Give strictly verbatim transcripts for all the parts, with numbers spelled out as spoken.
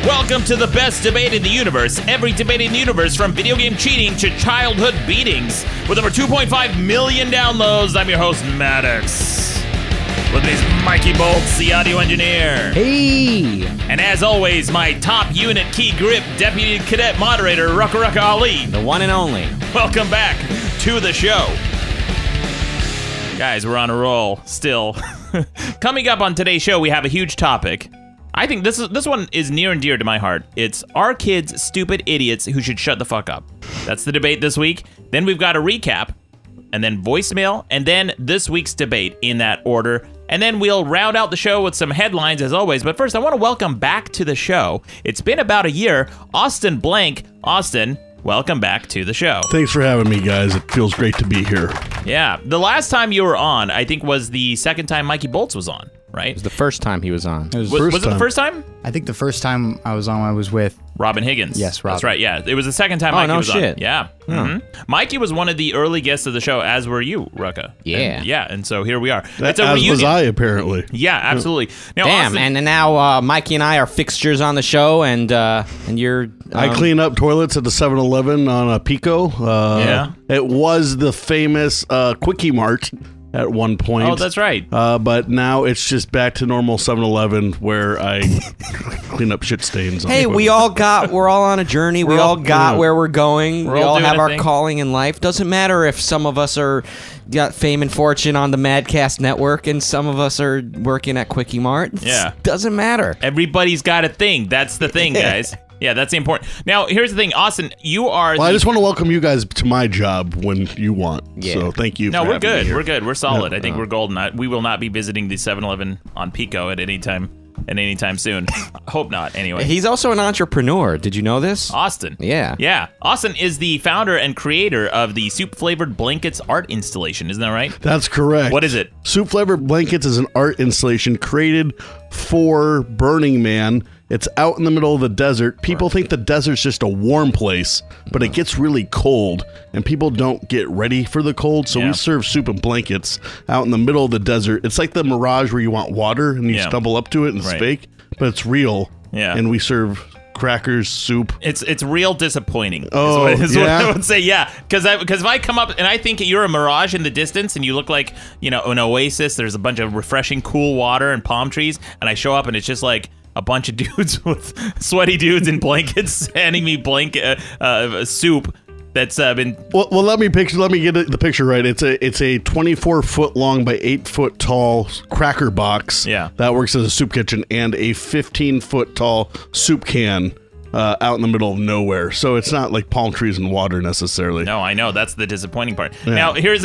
Welcome to the best debate in the universe. Every debate in the universe, from video game cheating to childhood beatings. With over two point five million downloads, I'm your host, Maddox. With me is Mikey Bolts, the audio engineer. Hey! And as always, my top unit key grip deputy cadet moderator, Rucka Rucka Ali. The one and only. Welcome back to the show. Guys, we're on a roll still. Coming up on today's show, we have a huge topic. I think this is this one is near and dear to my heart. It's Are Kids Stupid Idiots Who Should Shut the Fuck Up? That's the debate this week. Then we've got a recap, and then voicemail, and then this week's debate in that order. And then we'll round out the show with some headlines as always. But first, I want to welcome back to the show. It's been about a year. Austin Blank. Austin, welcome back to the show. Thanks for having me, guys. It feels great to be here. Yeah, the last time you were on, I think, was the second time Mikey Bolts was on, right? It was the first time he was on. It was, Was, first was it the time. first time? I think the first time I was on, I was with. Robin Higgins. Yes, Robin. That's right, yeah. It was the second time Oh, Mikey no was shit. on. Yeah. Mhm. Mikey was one of the early guests of the show, as were you, Rucka. Yeah. And, yeah, and so here we are. That, It's a as reunion. was I, apparently. Yeah, absolutely. Now, Damn, Austin, and, and now uh, Mikey and I are fixtures on the show, and uh, and you're... Um, I clean up toilets at the seven eleven on a Pico. Uh, Yeah. It was the famous uh, Quickie Mart at one point. Oh, that's right. Uh, but now it's just back to normal seven eleven where I clean up shit stains. On Hey, the we toilet. all got, we're all on a journey. We We're all- all got yeah. where we're going. We're we all all doing have a our thing. calling in life. Doesn't matter if some of us are got fame and fortune on the Madcast Network and some of us are working at Quickie Mart. It's- Yeah. Doesn't matter. Everybody's got a thing. That's the thing, guys. Yeah, that's the important. Now, here's the thing, Austin. You are. Well, the, I just want to welcome you guys to my job when you want. Yeah. So thank you. No, for we're having me good. here. We're good. We're solid. Yeah. I think we're golden. I, we will not be visiting the seven eleven on Pico at any time, at any time soon. Hope not. Anyway, He's also an entrepreneur. Did you know this? Austin. Yeah. Yeah. Austin is the founder and creator of the Soup Flavored Blankets art installation. Isn't that right? That's correct. What is it? Soup Flavored Blankets is an art installation created for Burning Man. It's out in the middle of the desert. People think the desert's just a warm place, but it gets really cold, and people don't get ready for the cold, so Yeah. we serve soup and blankets out in the middle of the desert. It's like the Mirage where you want water, and you Yeah. stumble up to it and it's Right. fake, but it's real, Yeah. and we serve crackers, soup. It's it's real disappointing. is Oh, what, is what yeah? I would say. Yeah, because I because if I come up and I think you're a mirage in the distance and you look like, you know, an oasis. There's a bunch of refreshing, cool water and palm trees, and I show up and it's just like a bunch of dudes with sweaty dudes in blankets handing me blanket uh, uh, soup that's uh, been. Well, well, let me picture. Let me get it, the picture right. It's a it's a twenty-four foot long by eight foot tall cracker box. Yeah. that works as a soup kitchen, and a fifteen foot tall soup can uh, out in the middle of nowhere. So it's not like palm trees and water necessarily. No, I know that's the disappointing part. Yeah. Now here's,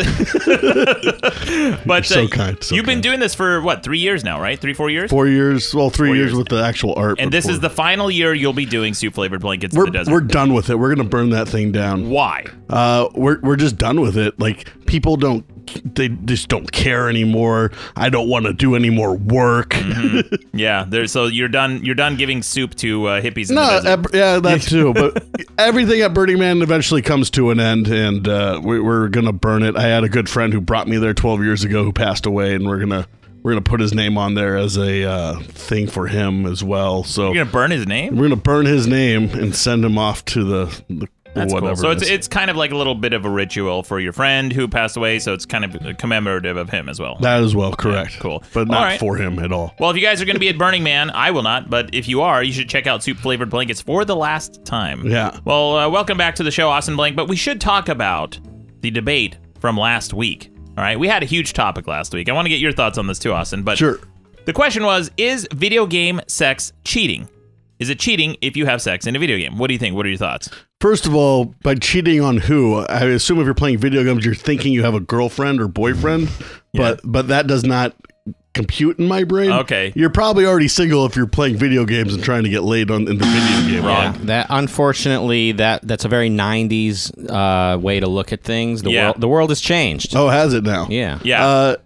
but so uh, kind, so you've been kind. doing this for what, three years now, right? Three, four years. Four years. Well, three Four years, years. with the actual art. And but this four- is the final year you'll be doing soup flavored blankets We're in the desert. we're done with it. We're gonna burn that thing down. Why? Uh, we're we're just done with it. Like, people don't, they just don't care anymore. I don't want to do any more work. Mm-hmm. Yeah, there. So you're done. You're done giving soup to uh, hippies in No, the desert. uh, yeah, that too. But everything at Burning Man eventually comes to an end, and uh, we, we're gonna burn it. I had a good friend who brought me there twelve years ago who passed away, and we're gonna we're gonna put his name on there as a uh, thing for him as well. So You're gonna burn his name. we're gonna burn his name and send him off to the, the That's whatever. cool. So it it's is. it's kind of like a little bit of a ritual for your friend who passed away. So it's kind of commemorative of him as well. that as well, correct. Yeah, cool. but All not right. for him at all. Well, if you guys are going to be at Burning Man, I will not. But if you are, you should check out Soup Flavored Blankets for the last time. Yeah. Well, uh, welcome back to the show, Austin Blank. But we should talk about the debate from last week. All right, we had a huge topic last week. I want to get your thoughts on this too, Austin. But Sure. the question was, is video game sex cheating? Is it cheating if you have sex in a video game? What do you think? What are your thoughts? First of all, by cheating on who? I assume if you're playing video games, you're thinking you have a girlfriend or boyfriend, but but that does not compute in my brain. Okay. You're probably already single if you're playing video games and trying to get laid on in the video game. Wrong. Yeah, that unfortunately that that's a very nineties uh, way to look at things. The Yeah. world the world has changed. Oh, has it now? Yeah. Yeah. Uh,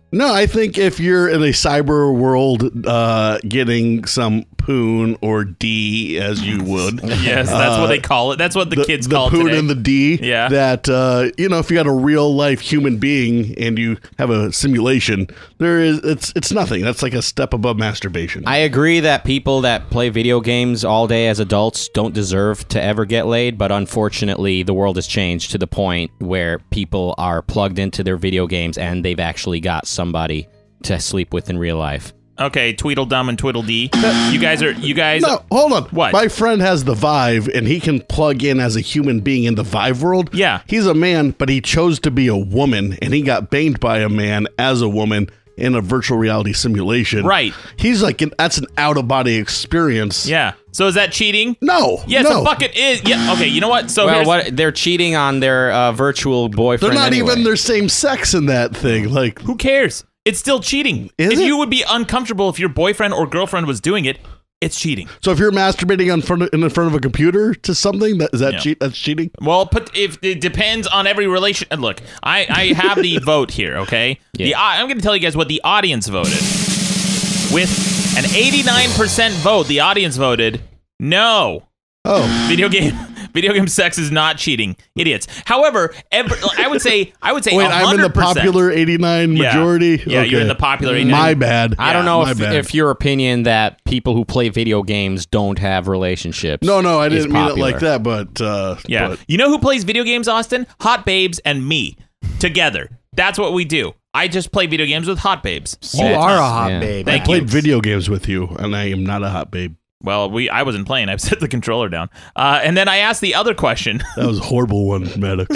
No, I think if you're in a cyber world uh, getting some poon or D, as you would. Yes, that's uh, what they call it. That's what the, the kids the call it poon today. and the D. Yeah. That, uh, you know, if you got a real life human being and you have a simulation, there is it's it's nothing. That's like a step above masturbation. I agree that people that play video games all day as adults don't deserve to ever get laid, but unfortunately, the world has changed to the point where people are plugged into their video games and they've actually got somebody to sleep with in real life. Okay, Tweedledum and Tweedledee. You guys are you guys. No, hold on. What? My friend has the Vive, and he can plug in as a human being in the Vive world. Yeah. He's a man, but he chose to be a woman, and he got banged by a man as a woman in a virtual reality simulation. Right. He's like, an, that's an out-of-body experience. Yeah. So is that cheating? No. Yes, no. the fuck it is. Yeah. Okay. You know what? So Well, here's, what they're cheating on their uh, virtual They're boyfriend. not anyway. even their same sex in that thing. Like, who cares? It's still cheating. Is if it? you would be uncomfortable if your boyfriend or girlfriend was doing it, it's cheating. so if you're masturbating in front of, in front of a computer to something, that is that Yeah. cheat? That's cheating. Well, put if it depends on every relation. and Look, I I have the vote here. Okay, the Yeah. I'm going to tell you guys what the audience voted. With an eighty-nine percent vote, the audience voted no. Oh, Video game, video game sex is not cheating, idiots. However, every, I would say, I would say, wait, I'm in the one hundred percent. popular eighty-nine Yeah. majority. Yeah, you're in the popular eighty-nine. My bad. I don't Yeah, know my if, bad. if your opinion that people who play video games don't have relationships. No, no, I is didn't mean it popular. like that, but uh, Yeah. but- You know who plays video games, Austin? Hot Babes and me together. That's what we do. I just play video games with Hot Babes. You all the are time. a hot Yeah. babe. I Thank played you. video games with you, and I am not a hot babe. Well, we I wasn't playing. I set the controller down. Uh, and then I asked the other question. That was a horrible one, Maddox.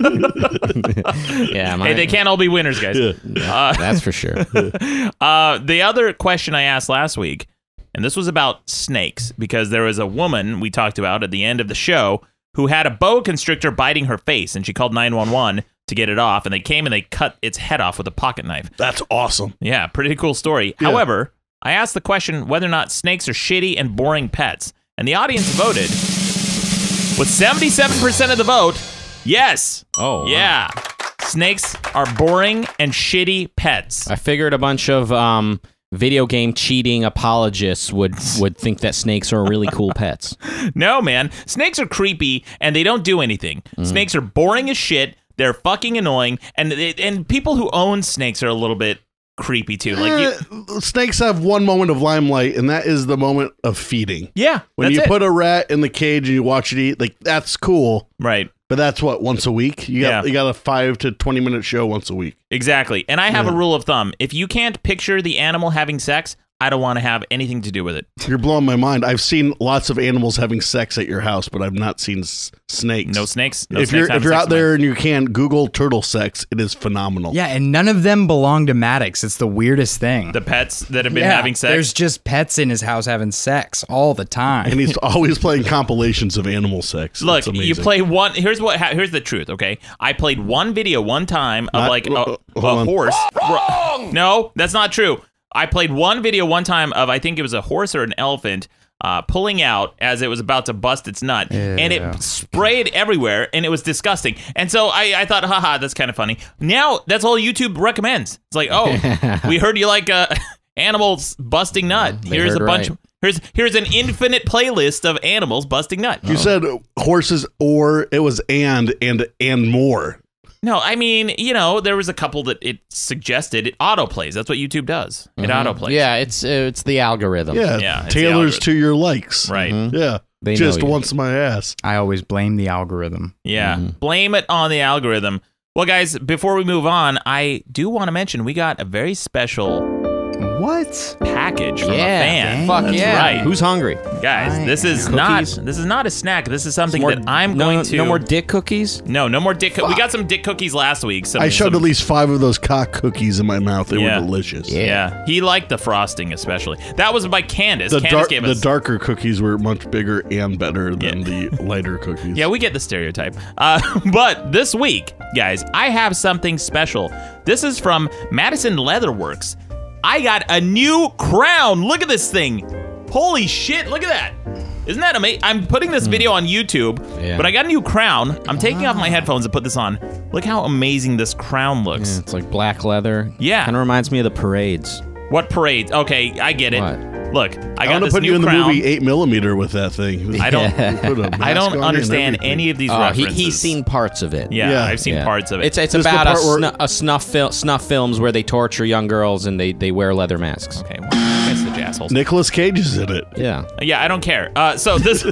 Yeah, my, Hey, they can't all be winners, guys. Uh, that's for sure. uh, the other question I asked last week, and this was about snakes, because there was a woman we talked about at the end of the show who had a boa constrictor biting her face, and she called nine one one to get it off, and they came and they cut its head off with a pocket knife. That's awesome. Yeah, pretty cool story. Yeah. However, I asked the question whether or not snakes are shitty and boring pets, and the audience voted with seventy-seven percent of the vote, yes. Oh, wow. Yeah. Snakes are boring and shitty pets. I figured a bunch of um, video game cheating apologists would would think that snakes are really cool pets. No, man. Snakes are creepy and they don't do anything. Snakes are boring as shit. They're fucking annoying, and and people who own snakes are a little bit creepy too. Like, you, Eh, snakes have one moment of limelight, and that is the moment of feeding. yeah, When that's you it. put a rat in the cage and you watch it eat, like that's cool. right. But that's what, once a week? You got Yeah. you got a five to twenty minute show once a week. Exactly. And I have Yeah. a rule of thumb. If you can't picture the animal having sex, I don't want to have anything to do with it. You're blowing my mind. I've seen lots of animals having sex at your house, but I've not seen s- snakes. No snakes. No if snakes you're having if you're sex out in my- there and you can Google turtle sex, it is phenomenal. Yeah, and none of them belong to Maddox. It's the weirdest thing. the pets that have been Yeah, having sex. There's just pets in his house having sex all the time. And he's always playing compilations of animal sex. Look, It's you amazing. play one. Here's what. ha- Here's the truth. Okay, I played one video one time of Not- like a, uh, a hold on. horse. Wrong. No, that's not true. I played one video one time of I think it was a horse or an elephant uh, pulling out as it was about to bust its nut, and Yeah. it sprayed everywhere, and it was disgusting. And so I, I thought, haha, that's kind of funny. Now that's all YouTube recommends. It's like, oh, we heard you like uh, animals busting nut. They Here's a heard bunch. right. Here's here's an infinite playlist of animals busting nut. You said horses, or it was and and and more. No, I mean, you know, there was a couple that it suggested. It autoplays. That's what YouTube does. It autoplays. Yeah, it's uh, it's the algorithm. Yeah, Yeah, it's the tailors algorithm. to your likes. Right. Yeah, They just know you. once my ass. I always blame the algorithm. Yeah. Blame it on the algorithm. Well, guys, before we move on, I do want to mention we got a very special What? package from Yeah, a fan. fuck That's yeah. right. Who's hungry? Guys, I this is am. not Cookies? this is not a snack. This is something More- that I'm no, going to no more dick cookies. No, no more dick. Co- we got some dick cookies last week. Some, I shoved some- at least five of those cock cookies in my mouth. They Yeah. were delicious. Yeah. Yeah, he liked the frosting especially. That was by Candace. The, Candace dark, gave the us darker cookies were much bigger and better than Yeah. the lighter cookies. Yeah, we get the stereotype. Uh, but this week, guys, I have something special. This is from Madison Leatherworks. I got a new crown. Look at this thing. Holy shit, look at that. Isn't that amazing? I'm putting this video on YouTube, Yeah. but I got a new crown. I'm taking off my headphones to put this on. Look how amazing this crown looks. Yeah, it's like black leather. Yeah. Kind of reminds me of the parades. What parade? Okay, I get it. What? Look, I I got want to this put new you in the crown. movie eight millimeter with that thing. I don't. Yeah. Put a I mask don't on and understand everything. any of these Oh, he, references. he's seen parts of it. Yeah, Yeah. I've seen Yeah. parts of it. It's it's Just the about a, part where- snu- a snuff fil- snuff films where they torture young girls and they, they wear leather masks. okay. Well, I guess the assholes. Nicolas Cage is in it. Yeah. Yeah, I don't care. Uh, so this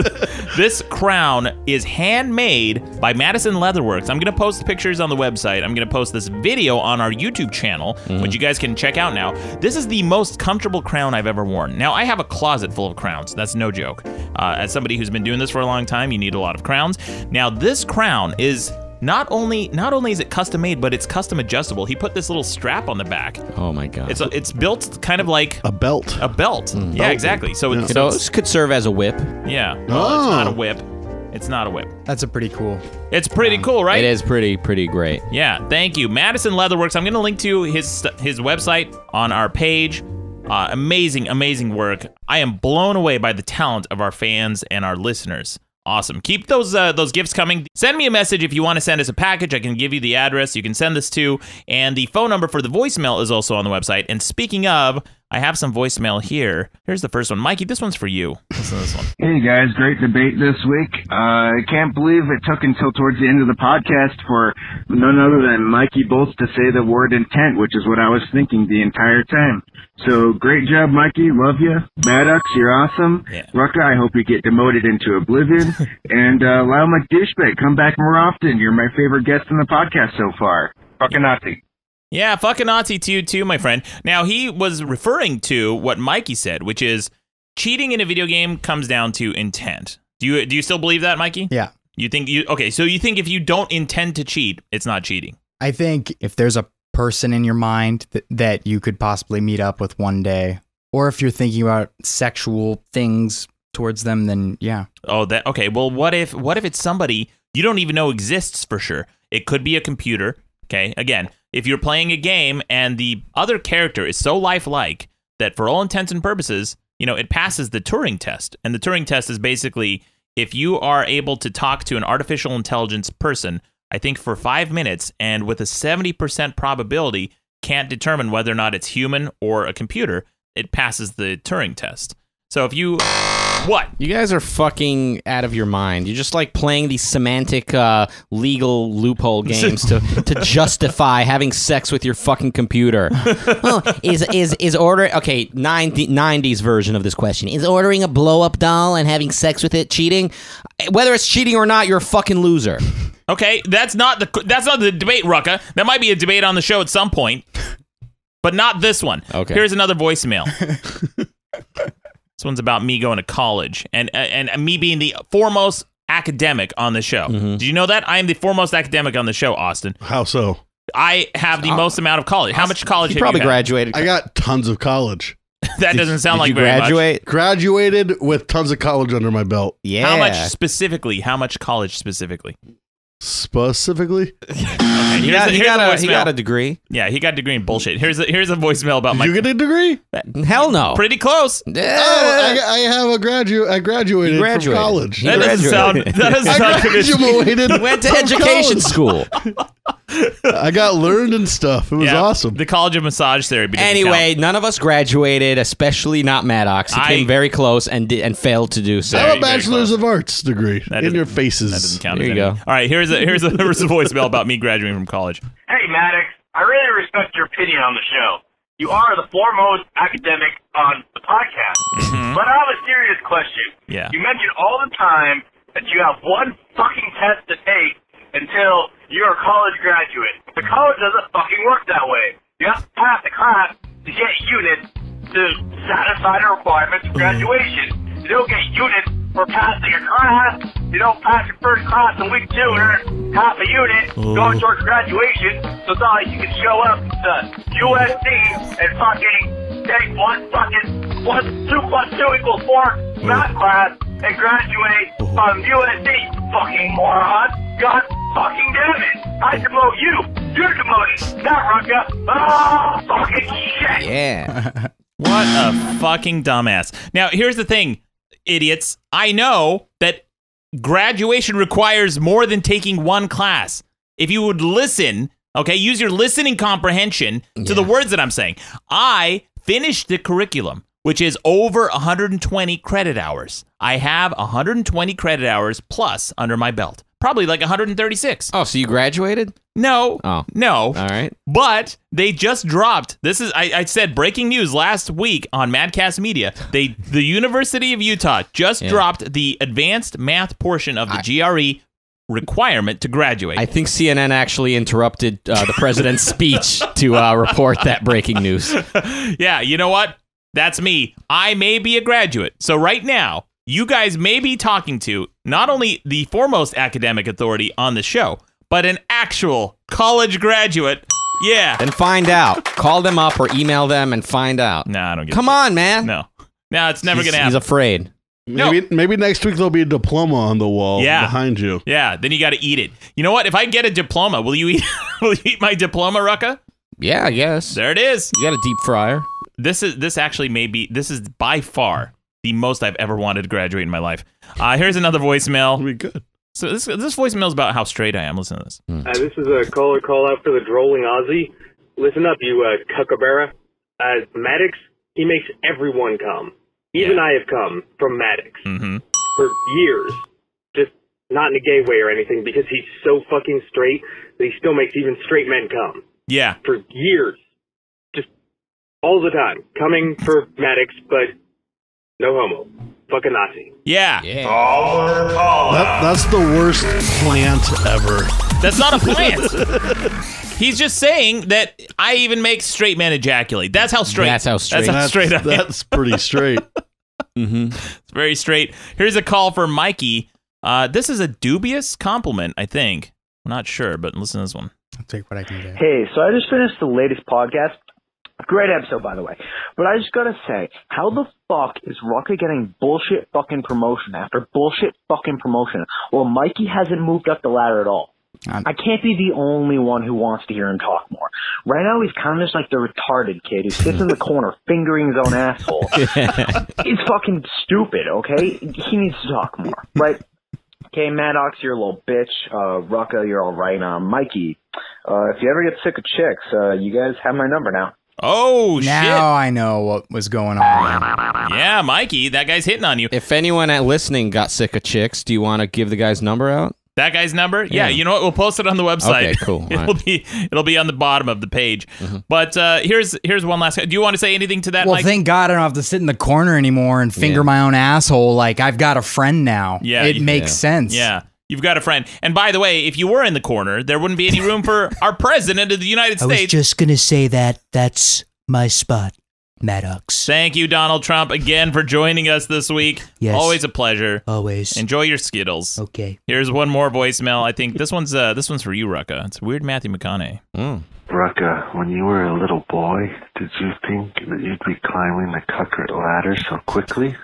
this crown is handmade by Madison Leatherworks. I'm gonna post pictures on the website. I'm gonna post this video on our YouTube channel, Mm-hmm. which you guys can check out now. This is the most comfortable crown I've ever worn. Now I have a closet full of crowns. That's no joke. Uh, as somebody who's been doing this for a long time, you need a lot of crowns. Now this crown is not only not only is it custom made, but it's custom adjustable. He put this little strap on the back. Oh my god. It's it's built kind of like A belt. a belt. Mm. Yeah, exactly. So it's, so so it's this could serve as a whip. yeah. Well, it's Oh. not a whip. It's not a whip. That's a pretty cool. It's pretty cool, right? It is pretty pretty great. Yeah, thank you. Madison Leatherworks. I'm going to link to his st- his website on our page. Uh, amazing, amazing work. I am blown away by the talent of our fans and our listeners. Awesome. Keep those uh, those gifts coming. Send me a message if you want to send us a package. I can give you the address you can send this to. And the phone number for the voicemail is also on the website. And speaking of, I have some voicemail here. Here's the first one. Mikey, this one's for you. Listen to this one. Hey guys, great debate this week. Uh, I can't believe it took until towards the end of the podcast for none other than Mikey Bolts to say the word intent, which is what I was thinking the entire time. So great job, Mikey. Love you. Maddox, you're awesome. Yeah. Rucka, I hope you get demoted into oblivion. and uh, Lyle McDouchebag, come back more often. You're my favorite guest in the podcast so far. Fucking Nazi. Yeah, fucking Nazi to you too, my friend. Now, he was referring to what Mikey said, which is cheating in a video game comes down to intent. Do you do you still believe that, Mikey? Yeah. You think you okay, so you think if you don't intend to cheat, it's not cheating. I think if there's a person in your mind that, that you could possibly meet up with one day, or if you're thinking about sexual things towards them, then yeah. Oh, that okay. Well, what if what if it's somebody you don't even know exists for sure? It could be a computer. Okay, again, if you're playing a game and the other character is so lifelike that for all intents and purposes, you know, it passes the Turing test. And the Turing test is basically if you are able to talk to an artificial intelligence person, I think for five minutes and with a seventy percent probability can't determine whether or not it's human or a computer, it passes the Turing test. So if you... What? You guys are fucking out of your mind. You're just like playing these semantic, uh, legal loophole games to, to justify having sex with your fucking computer. Well, is is is order okay? nineties version of this question is ordering a blow up doll and having sex with it cheating? Whether it's cheating or not, you're a fucking loser. Okay, that's not the that's not the debate, Rucka. That might be a debate on the show at some point, but not this one. Okay. Here's another voicemail. This one's about me going to college and and, and me being the foremost academic on the show. Mm-hmm. Did you know that? I am the foremost academic on the show, Austin. How so? I have the most amount of college. How much college You have probably you had? graduated. I got tons of college. That doesn't sound Did like you very graduate? Graduated with tons of college under my belt. Yeah. much. How much specifically? How much college specifically? Specifically? Okay, He here's got, a- he, here's got a a, he voicemail. got a degree. Yeah, he got a degree in bullshit. Here's a, here's a voicemail about my You get a degree? Hell no. pretty close. Oh, I, I have a graduate. I graduated, You graduated. from college. You That doesn't sound. graduated. That doesn't I sound convincing. graduated. Went to from education college. school. I got learned and stuff. It was Yeah, awesome. The College of Massage Therapy. doesn't Anyway, count. none of us graduated, especially not Maddox. He I- came very close and did, and failed to do so. I have Very, a very bachelor's close. of arts degree. That In doesn't- your faces. That doesn't count. There as you anything. go. All right, here's a here's a, here's a voicemail about me graduating from college. Hey, Maddox, I really respect your opinion on the show. You are the foremost academic on the podcast. But I have a serious question. Yeah. You mention all the time that you have one fucking test to take until you're a college graduate. The college doesn't fucking work that way. You have to pass the class to get units to satisfy the requirements for graduation. You don't get units for passing a class. You don't pass your first class in week two and earn half a unit going towards graduation. So it's not like you can show up to U S C and fucking take one fucking one, two plus two equals four math class and graduate from U S C. Fucking moron. God fucking damn it. I demote you. You're demoted. Not Rucka. Oh, fucking shit. Yeah. What a fucking dumbass. Now, here's the thing. idiots, I know that graduation requires more than taking one class. If you would listen, okay, use your listening comprehension to Yeah. the words that I'm saying. I finished the curriculum, which is over one hundred twenty credit hours. I have one hundred twenty credit hours plus under my belt. Probably like one hundred thirty-six. Oh, so you graduated? No, Oh. no. All right. But they just dropped. This is I, I said breaking news last week on Madcast Media. They the University of Utah just Yeah. dropped the advanced math portion of the I- G R E requirement to graduate. I think C N N actually interrupted uh, the president's speech to uh, report that breaking news. Yeah, you know what? That's me. I may be a graduate. So right now, you guys may be talking to not only the foremost academic authority on the show, but an actual college graduate. Yeah. Then find out. Call them up or email them and find out. No, I don't get Come it. on, man. No. No, it's never He's- going to He's happen. afraid. Maybe maybe next week there'll be a diploma on the wall Yeah. behind you. Yeah, then you got to eat it. You know what? If I get a diploma, will you eat will you eat my diploma, Rucka? Yeah, I guess. There it is. You got a deep fryer. This is this actually may be this is by far the most I've ever wanted to graduate in my life. Uh, here's another voicemail. It'll be good. So this this voicemail is about how straight I am. Listen to this. Uh, this is a caller call out for the drolling Aussie. Listen up, you uh, cuckabera. Uh, Maddox, he makes everyone come. Even Yeah. I have come from Maddox Mm-hmm. for years. Just not in a gay way or anything, because he's so fucking straight that he still makes even straight men come. Yeah. For years. Just all the time. Coming for Maddox, but no homo. Fucking Nazi. Yeah. Yeah. That, that's the worst plant ever. That's not a plant. He's just saying that I even make straight men ejaculate. That's how straight. That's how straight. That's how That's, straight I am. that's pretty straight. Mm-hmm. It's very straight. Here's a call for Mikey. Uh, this is a dubious compliment, I think. I'm not sure, but listen to this one. I'll take what I can get. Hey, so I just finished the latest podcast. Great episode, by the way. But I just gotta say, how the fuck is Rucka getting bullshit fucking promotion after bullshit fucking promotion? Well, Mikey hasn't moved up the ladder at all. I'm- I can't be the only one who wants to hear him talk more. Right now, he's kind of just like the retarded kid who sits in the corner fingering his own asshole. It's fucking stupid, okay? He needs to talk more. Right? Okay, Maddox, you're a little bitch. Uh, Rucka, you're all right. Um, Mikey, uh, if you ever get sick of chicks, uh, you guys have my number now. Oh, Now I know what was going on. shit. Yeah, Mikey, that guy's hitting on you. If anyone at listening got sick of chicks, do you want to give the guy's number out? That guy's number? Yeah. Yeah, you know what? We'll post it on the website. Okay, cool. All it'll right. be it'll be on the bottom of the page. But uh, here's here's one last. Do you want to say anything to that, Well, Mike? thank God I don't have to sit in the corner anymore and finger Yeah. my own asshole. Like, I've got a friend now. Yeah, It you- makes yeah. sense. Yeah. You've got a friend. And by the way, if you were in the corner, there wouldn't be any room for our president of the United I was States. just going to say that that's my spot, Maddox. Thank you, Donald Trump, again for joining us this week. Yes. Always a pleasure. Always. Enjoy your Skittles. Okay. Here's one more voicemail. I think this one's uh, this one's for you, Rucka. It's weird Matthew McConaughey. Mm. Rucka, when you were a little boy, did you think that you'd be climbing the Cuckert ladder so quickly?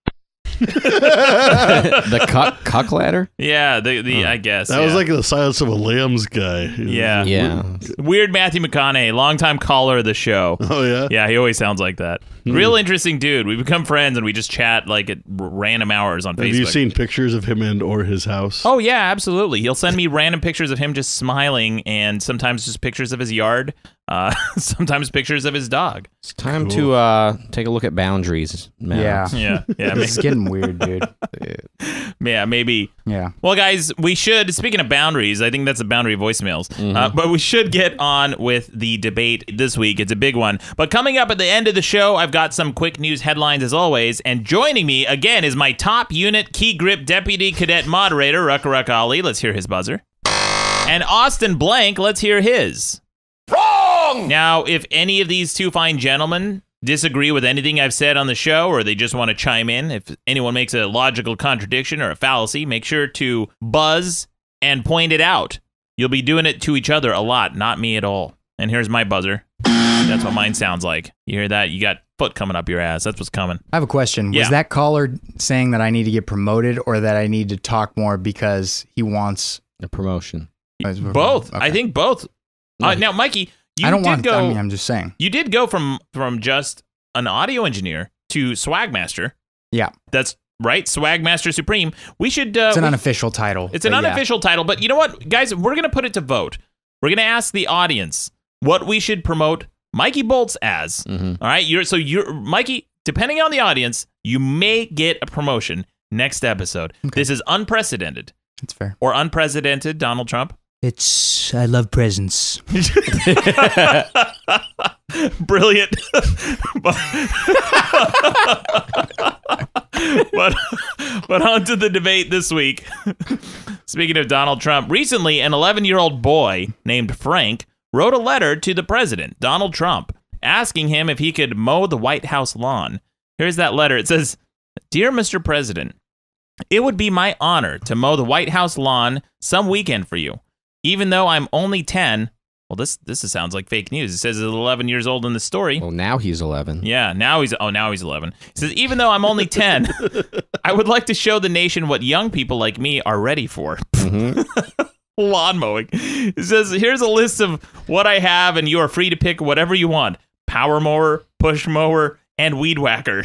the cuck, cuck ladder? Yeah, the the Huh. I guess. That yeah. was like the Silence of a Lambs guy. Yeah. Yeah. Weird Matthew McConaughey, longtime caller of the show. Oh, yeah? Yeah, he always sounds like that. Real interesting dude. We become friends and we just chat like at r- random hours on Have Facebook. you seen pictures of him and or his house? Oh yeah, absolutely. He'll send me random pictures of him just smiling, and sometimes just pictures of his yard. Uh, sometimes pictures of his dog. It's time to uh, take a look at boundaries, Maddox. Yeah, yeah, maybe, It's getting weird, dude. yeah, maybe. Yeah. Well, guys, we should. Speaking of boundaries, I think that's the boundary voicemails. Uh, but we should get on with the debate this week. It's a big one. But coming up at the end of the show, I've got some quick news headlines as always. And joining me again is my top unit key grip deputy cadet moderator, Rucka Rucka Ali. Let's hear his buzzer. And Austin Blank. Let's hear his. Wrong. Now, if any of these two fine gentlemen disagree with anything I've said on the show, or they just want to chime in, if anyone makes a logical contradiction or a fallacy, make sure to buzz and point it out. You'll be doing it to each other a lot, not me at all. And here's my buzzer. That's what mine sounds like. You hear that? You got foot coming up your ass. That's what's coming. I have a question. Yeah. Was that caller saying that I need to get promoted or that I need to talk more because he wants A promotion. Both. Okay. I think both. Uh, now, Mikey, you I don't did want go. I mean, I'm just saying. You did go from from just an audio engineer to swag master. Yeah. That's right? Swagmaster Supreme. We should. Uh, It's an we- unofficial title. It's an but yeah. unofficial title, but you know what, guys? We're gonna put it to vote. We're gonna ask the audience what we should promote Mikey Bolts as. Mhm. All right, you're so you're Mikey. Depending on the audience, you may get a promotion next episode. Okay. This is unprecedented That's fair. or unprecedented. Donald Trump. It's I love presents. Brilliant. but, but but on to the debate this week. Speaking of Donald Trump, recently an eleven-year-old boy named Frank wrote a letter to the president, Donald Trump, asking him if he could mow the White House lawn. Here's that letter. It says, "Dear Mister President, it would be my honor to mow the White House lawn some weekend for you. Even though I'm only ten," well, this this sounds like fake news. It says he's eleven years old in the story. Well, now he's eleven. Yeah, now he's oh now he's eleven. He says, "Even though I'm only ten, I would like to show the nation what young people like me are ready for." Lawn mowing. It says, "Here's a list of what I have, and you are free to pick whatever you want: power mower, push mower, and weed whacker."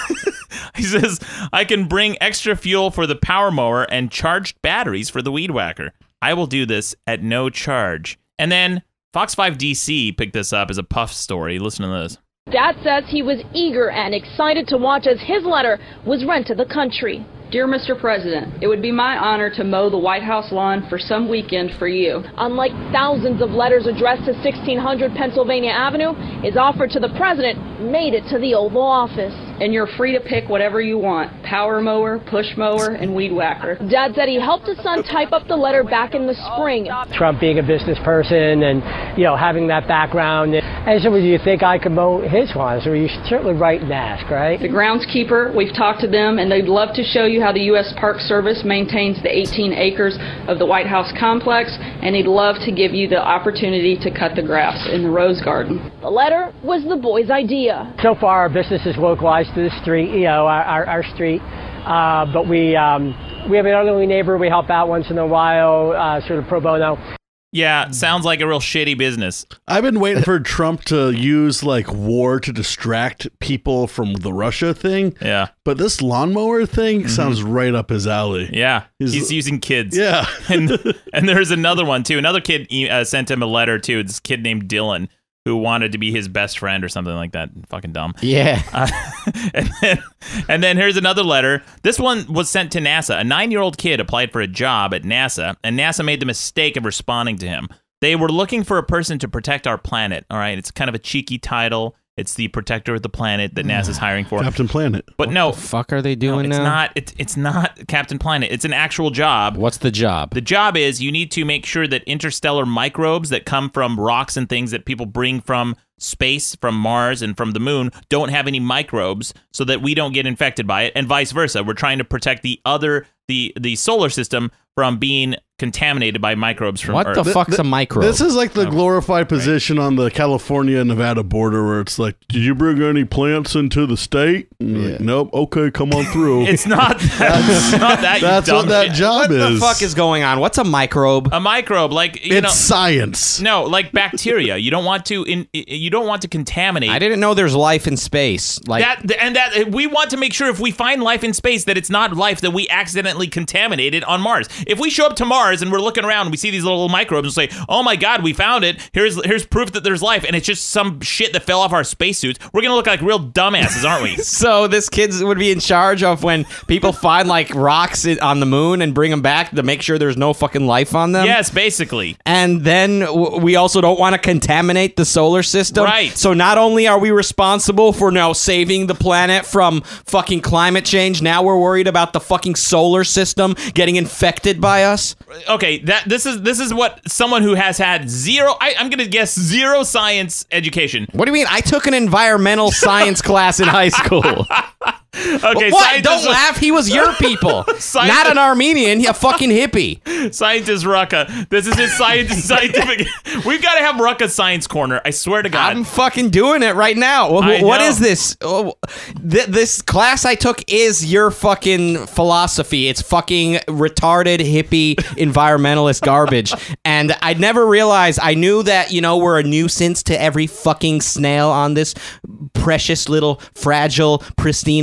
He says, "I can bring extra fuel for the power mower and charged batteries for the weed whacker. I will do this at no charge." And then Fox five D C picked this up as a puff story. Listen to this. Dad says he was eager and excited to watch as his letter was read to the country. Dear Mister President, it would be my honor to mow the White House lawn for some weekend for you. Unlike thousands of letters addressed to sixteen hundred Pennsylvania Avenue, his offer to the president made it to the Oval Office. And you're free to pick whatever you want: power mower, push mower, and weed whacker. Dad said he helped his son type up the letter back in the spring. Trump being a business person and, you know, having that background. And so, do you think I could mow his lawn? So you should certainly write and ask, right? The groundskeeper, we've talked to them, and they'd love to show you how the U S Park Service maintains the eighteen acres of the White House complex, and he'd love to give you the opportunity to cut the grass in the Rose Garden. The letter was the boy's idea. So far, our business is localized to the street, you know, our, our, our street. Uh, but we um, we have an elderly neighbor we help out once in a while, uh, sort of pro bono. Yeah, sounds like a real shitty business. I've been waiting for Trump to use like war to distract people from the Russia thing. Yeah. But this lawnmower thing Mm-hmm. sounds right up his alley. Yeah, he's, He's- using kids. Yeah. and and there's another one too. Another kid uh, sent him a letter too. This kid named Dylan, who wanted to be his best friend or something like that. Fucking dumb. Yeah. Uh, and, then, and then here's another letter. This one was sent to NASA. A nine-year-old kid applied for a job at NASA, and NASA made the mistake of responding to him. They were looking for a person to protect our planet. All right, it's kind of a cheeky title. It's the protector of the planet that NASA's hiring for. Captain Planet. But what no, the fuck are they doing no, it's now? not. It's it's not Captain Planet. It's an actual job. What's the job? The job is you need to make sure that interstellar microbes that come from rocks and things that people bring from space, from Mars and from the moon, don't have any microbes, so that we don't get infected by it, and vice versa. We're trying to protect the other the the solar system from being contaminated by microbes from What Earth. the fuck's a microbe? This is like the glorified position on the California-Nevada border where it's like, did you bring any plants into the state? And you're like, nope. Okay, come on through. It's not that. It's not that. you That's dumb what that shit. job what is. the fuck is going on? What's a microbe? A microbe, like you It's know, science. no, like bacteria. You don't want to in, you don't want to contaminate. I didn't know there's life in space. Like that and that we want to make sure if we find life in space that it's not life that we accidentally contaminated on Mars. If we show up to Mars and we're looking around and we see these little microbes and say, "Oh my God, we found it! Here's here's proof that there's life," and it's just some shit that fell off our spacesuits, we're gonna look like real dumbasses, aren't we? So this kid would be in charge of when people find like rocks i- on the moon and bring them back to make sure there's no fucking life on them. Yes, basically. And then w- we also don't want to contaminate the solar system. Right. So not only are we responsible for now saving the planet from fucking climate change, now we're worried about the fucking solar system getting infected by us. Okay, that this is this is what someone who has had zero. I, I'm gonna guess zero science education. What do you mean? I took an environmental science class in high school. Okay, what? scientist- Don't laugh. He was your people, Scientist- not an Armenian. A fucking hippie. Scientist Rucka. This is his science, scientific. We've got to have Rucka's science corner. I swear to God. I'm fucking doing it right now. Wh- I What know. is this? Oh, th- this class I took is your fucking philosophy. It's fucking retarded hippie environmentalist garbage. And I'd never realized. I knew that, you know, we're a nuisance to every fucking snail on this precious little fragile pristine earth of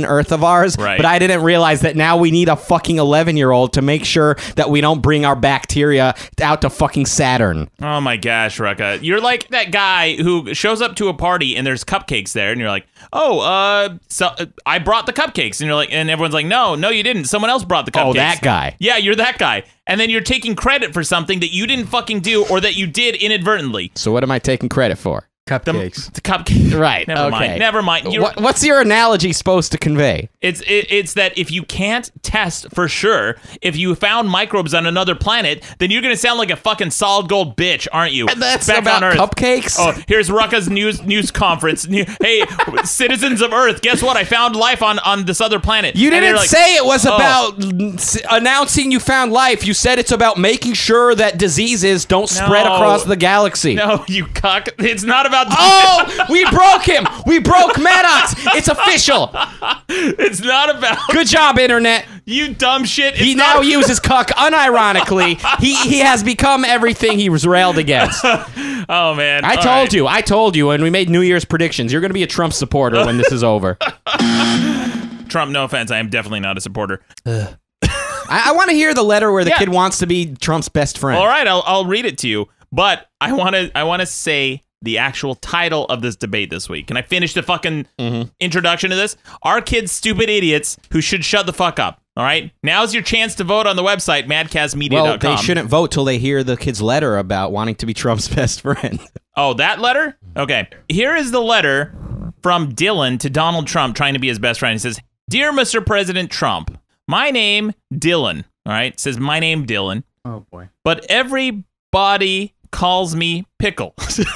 ours, Right. but I didn't realize that now we need a fucking eleven-year-old to make sure that we don't bring our bacteria out to fucking Saturn. Oh my gosh, Rucka. You're like that guy who shows up to a party and there's cupcakes there and you're like, oh, uh, so, uh, I brought the cupcakes. And you're like, and everyone's like, no, no, you didn't. Someone else brought the cupcakes. Oh, that guy. Yeah, you're that guy. And then you're taking credit for something that you didn't fucking do or that you did inadvertently. So what am I taking credit for? Cupcakes. The, the cupcake. Right. Never okay. mind. Never mind. You're, What, what's your analogy supposed to convey? It's it, it's that if you can't test for sure, if you found microbes on another planet, then you're gonna sound like a fucking solid gold bitch, aren't you? And that's Back about on Earth. cupcakes? Oh, here's Rucka's news news conference. Hey, citizens of Earth, guess what? I found life on, on this other planet. You And didn't they're like, say it was oh. about s- announcing you found life. You said it's about making sure that diseases don't spread No. across the galaxy. No, you cock. It's not about. Oh, we broke him. We broke Maddox. It's official. It's not about. Good job, Internet. You dumb shit. It's He not- now uses cuck unironically. He he has become everything he was railed against. Oh man! I All told right. you. I told you, and we made New Year's predictions. You're going to be a Trump supporter when this is over. Trump, no offense, I am definitely not a supporter. I, I want to hear the letter where the Yeah. kid wants to be Trump's best friend. All right, I'll I'll read it to you. But I want to I want to say the actual title of this debate this week. Can I finish the fucking Mm-hmm. introduction to this? Are kids stupid idiots who should shut the fuck up? All right, now's your chance to vote on the website madcast media dot com. Well, they shouldn't vote till they hear the kid's letter about wanting to be Trump's best friend. Oh, that letter? Okay. Here is the letter from Dylan to Donald Trump trying to be his best friend. He says, Dear Mister President Trump, my name, Dylan. All right. It says, my name, Dylan. Oh, boy. But everybody calls me Pickle.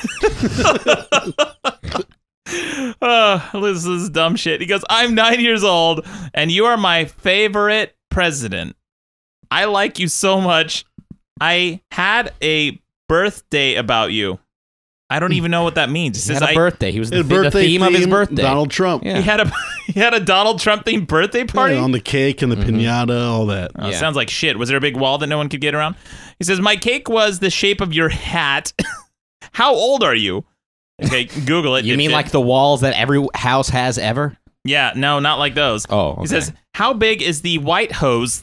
uh, this is dumb shit. He goes, I'm nine years old, and you are my favorite president. I like you so much. I had a birthday about you. I don't even know what that means. He He says had a I, birthday. He was the, His the birthday theme, of his birthday. Donald Trump. Yeah. he had a he had a Donald Trump themed birthday party. Yeah, on the cake and the pinata, all that. Oh, Yeah. Sounds like shit. Was there a big wall that no one could get around? He says, my cake was the shape of your hat. How old are you? Okay, Google it. You mean dipshit. like the walls that every house has ever? Yeah, no, not like those. Oh, okay. He says, how big is the white hose?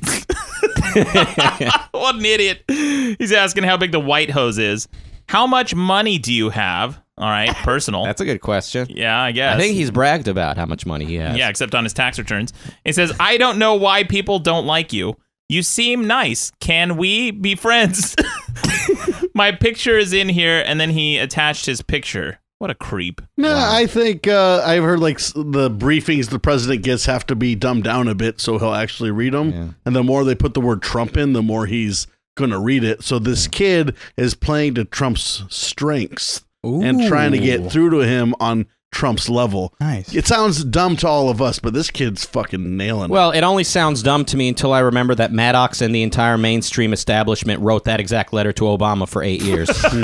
What an idiot. He's asking how big the white hose is. How much money do you have? All right, personal. That's a good question. Yeah, I guess. I think he's bragged about how much money he has. Yeah, except on his tax returns. He says, I don't know why people don't like you. You seem nice. Can we be friends? My picture is in here, and then he attached his picture. What a creep. No, I think uh, I've heard like s- the briefings the president gets have to be dumbed down a bit so he'll actually read them. Yeah. And the more they put the word Trump in, the more he's going to read it. So this kid is playing to Trump's strengths and trying to get through to him on Trump's level. Nice. It sounds dumb to all of us, but this kid's fucking nailing it. Well, it only sounds dumb to me until I remember that Maddox and the entire mainstream establishment wrote that exact letter to Obama for eight years.